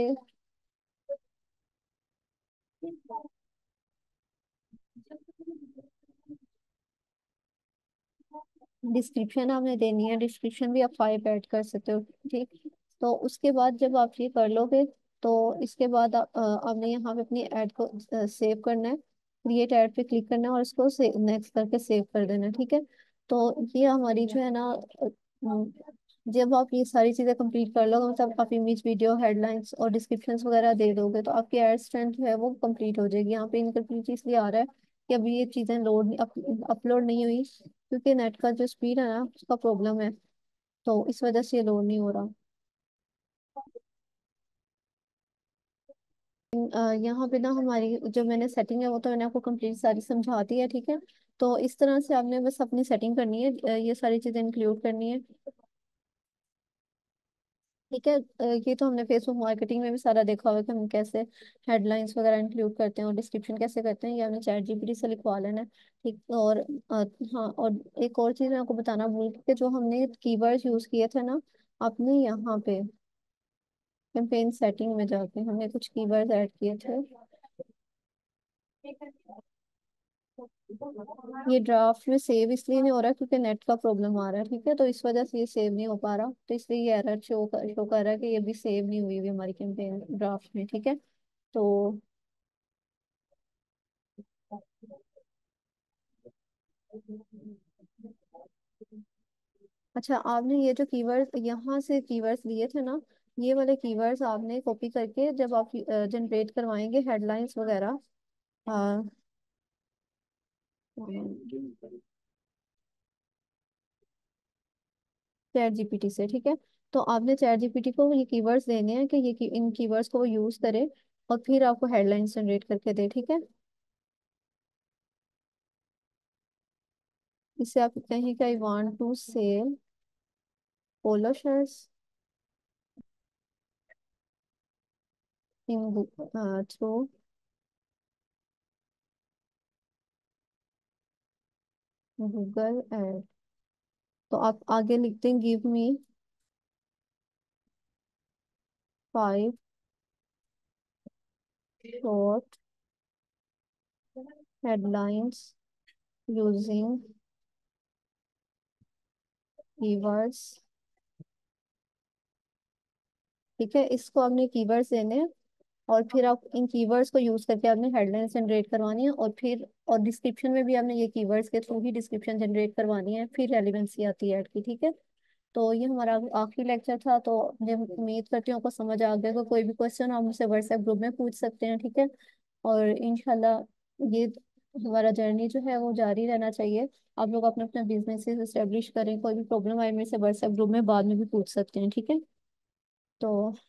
डिस्क्रिप्शन आपने देनी है, डिस्क्रिप्शन भी आप 5 ऐड कर सकते हो, ठीक। तो उसके बाद जब आप ये कर लोगे तो इसके बाद आपने यहाँ पे अपनी ऐड को सेव करना है। क्रिएट ऐड पे क्लिक करना है और इसको नेक्स्ट करके सेव कर देना है, ठीक है। तो ये हमारी जो है ना जब आप ये सारी चीज़ें कंप्लीट कर लोगे, मतलब आप इमेज वीडियो हेडलाइंस और डिस्क्रिप्शंस वगैरह दे दोगे, तो आपकी एड स्ट्रेंथ जो है वो कंप्लीट हो जाएगी। यहाँ पे इनकम्प्लीट इसलिए आ रहा है कि अभी ये चीज़ें लोड अपलोड नहीं हुई, क्योंकि नेट का जो स्पीड है ना उसका प्रॉब्लम है, तो इस वजह से ये लोड नहीं हो रहा। यहाँ पे ना हमारी जो मैंने सेटिंग है वो तो मैंने आपको कंप्लीट सारी समझा दी है, ठीक है। तो इस तरह से आपने बस अपनी सेटिंग करनी है, ये सारी चीज़ें इंक्लूड करनी है, ठीक है। ये तो हमने फेसबुक मार्केटिंग में भी सारा देखा हुआ है कि हम कैसे हेडलाइंस वगैरह इंक्लूड करते हैं और डिस्क्रिप्शन कैसे करते हैं, ये हमने चैट जीपीटी से लिखवा लेना है, ठीक। और हाँ, और एक और चीज़ मैं आपको बताना भूल गई कि जो हमने कीवर्ड्स यूज़ किए थे ना, आपने यहाँ पे कैंपेन सेटिंग में जाके हमने कुछ कीवर्ड्स ऐड किए थे। ये ड्राफ्ट में सेव इसलिए नहीं हो रहा क्योंकि नेट का प्रॉब्लम आ रहा है, ठीक है, तो इस वजह से ये सेव नहीं हो पा रहा, तो इसलिए ये एरर शो कर रहा है कि ये भी सेव नहीं हुई हुई हमारी कैंपेन ड्राफ्ट में, ठीक है। तो अच्छा, आपने ये जो कीवर्ड यहाँ से कीवर्ड्स लिए थे ना, ये वाले कीवर्ड्स आपने कॉपी करके जब आप जनरेट करवाएंगे हेडलाइंस वगैरह चैट जीपीटी से, ठीक है। तो आपने चैट जीपीटी को ये कीवर्ड्स देने हैं कि इन कीवर्ड्स को वो यूज करे और फिर आपको हेडलाइंस जनरेट करके दे, ठीक है। इससे आप कहें कि I want to sell polo shirts in through Google ad. तो आप आगे लिखते हैं give me 5 short headlines using keywords, ठीक है। इसको आपने कीवर्ड्स देने हैं और फिर आप इन कीवर्ड्स को यूज करके आपने हेडलाइंस जनरेट करवानी है, और फिर और डिस्क्रिप्शन में भी आपने ये कीवर्ड्स के थ्रू ही डिस्क्रिप्शन जनरेट करवानी है, फिर रेलिवेंसी आती है ऐड की, ठीक है। तो ये हमारा आखिरी लेक्चर था, तो मुझे उम्मीद करती हूँ आपको समझ आ गया। कोई भी क्वेश्चन आप मुझसे व्हाट्सएप ग्रुप में पूछ सकते हैं, ठीक है। और इंशाल्लाह ये हमारा जर्नी जो है वो जारी रहना चाहिए। आप लोग अपने अपने बिजनेस इस्टेब्लिश करें, कोई भी प्रॉब्लम आए मेरे से व्हाट्सएप ग्रुप में बाद में भी पूछ सकते हैं, ठीक है। तो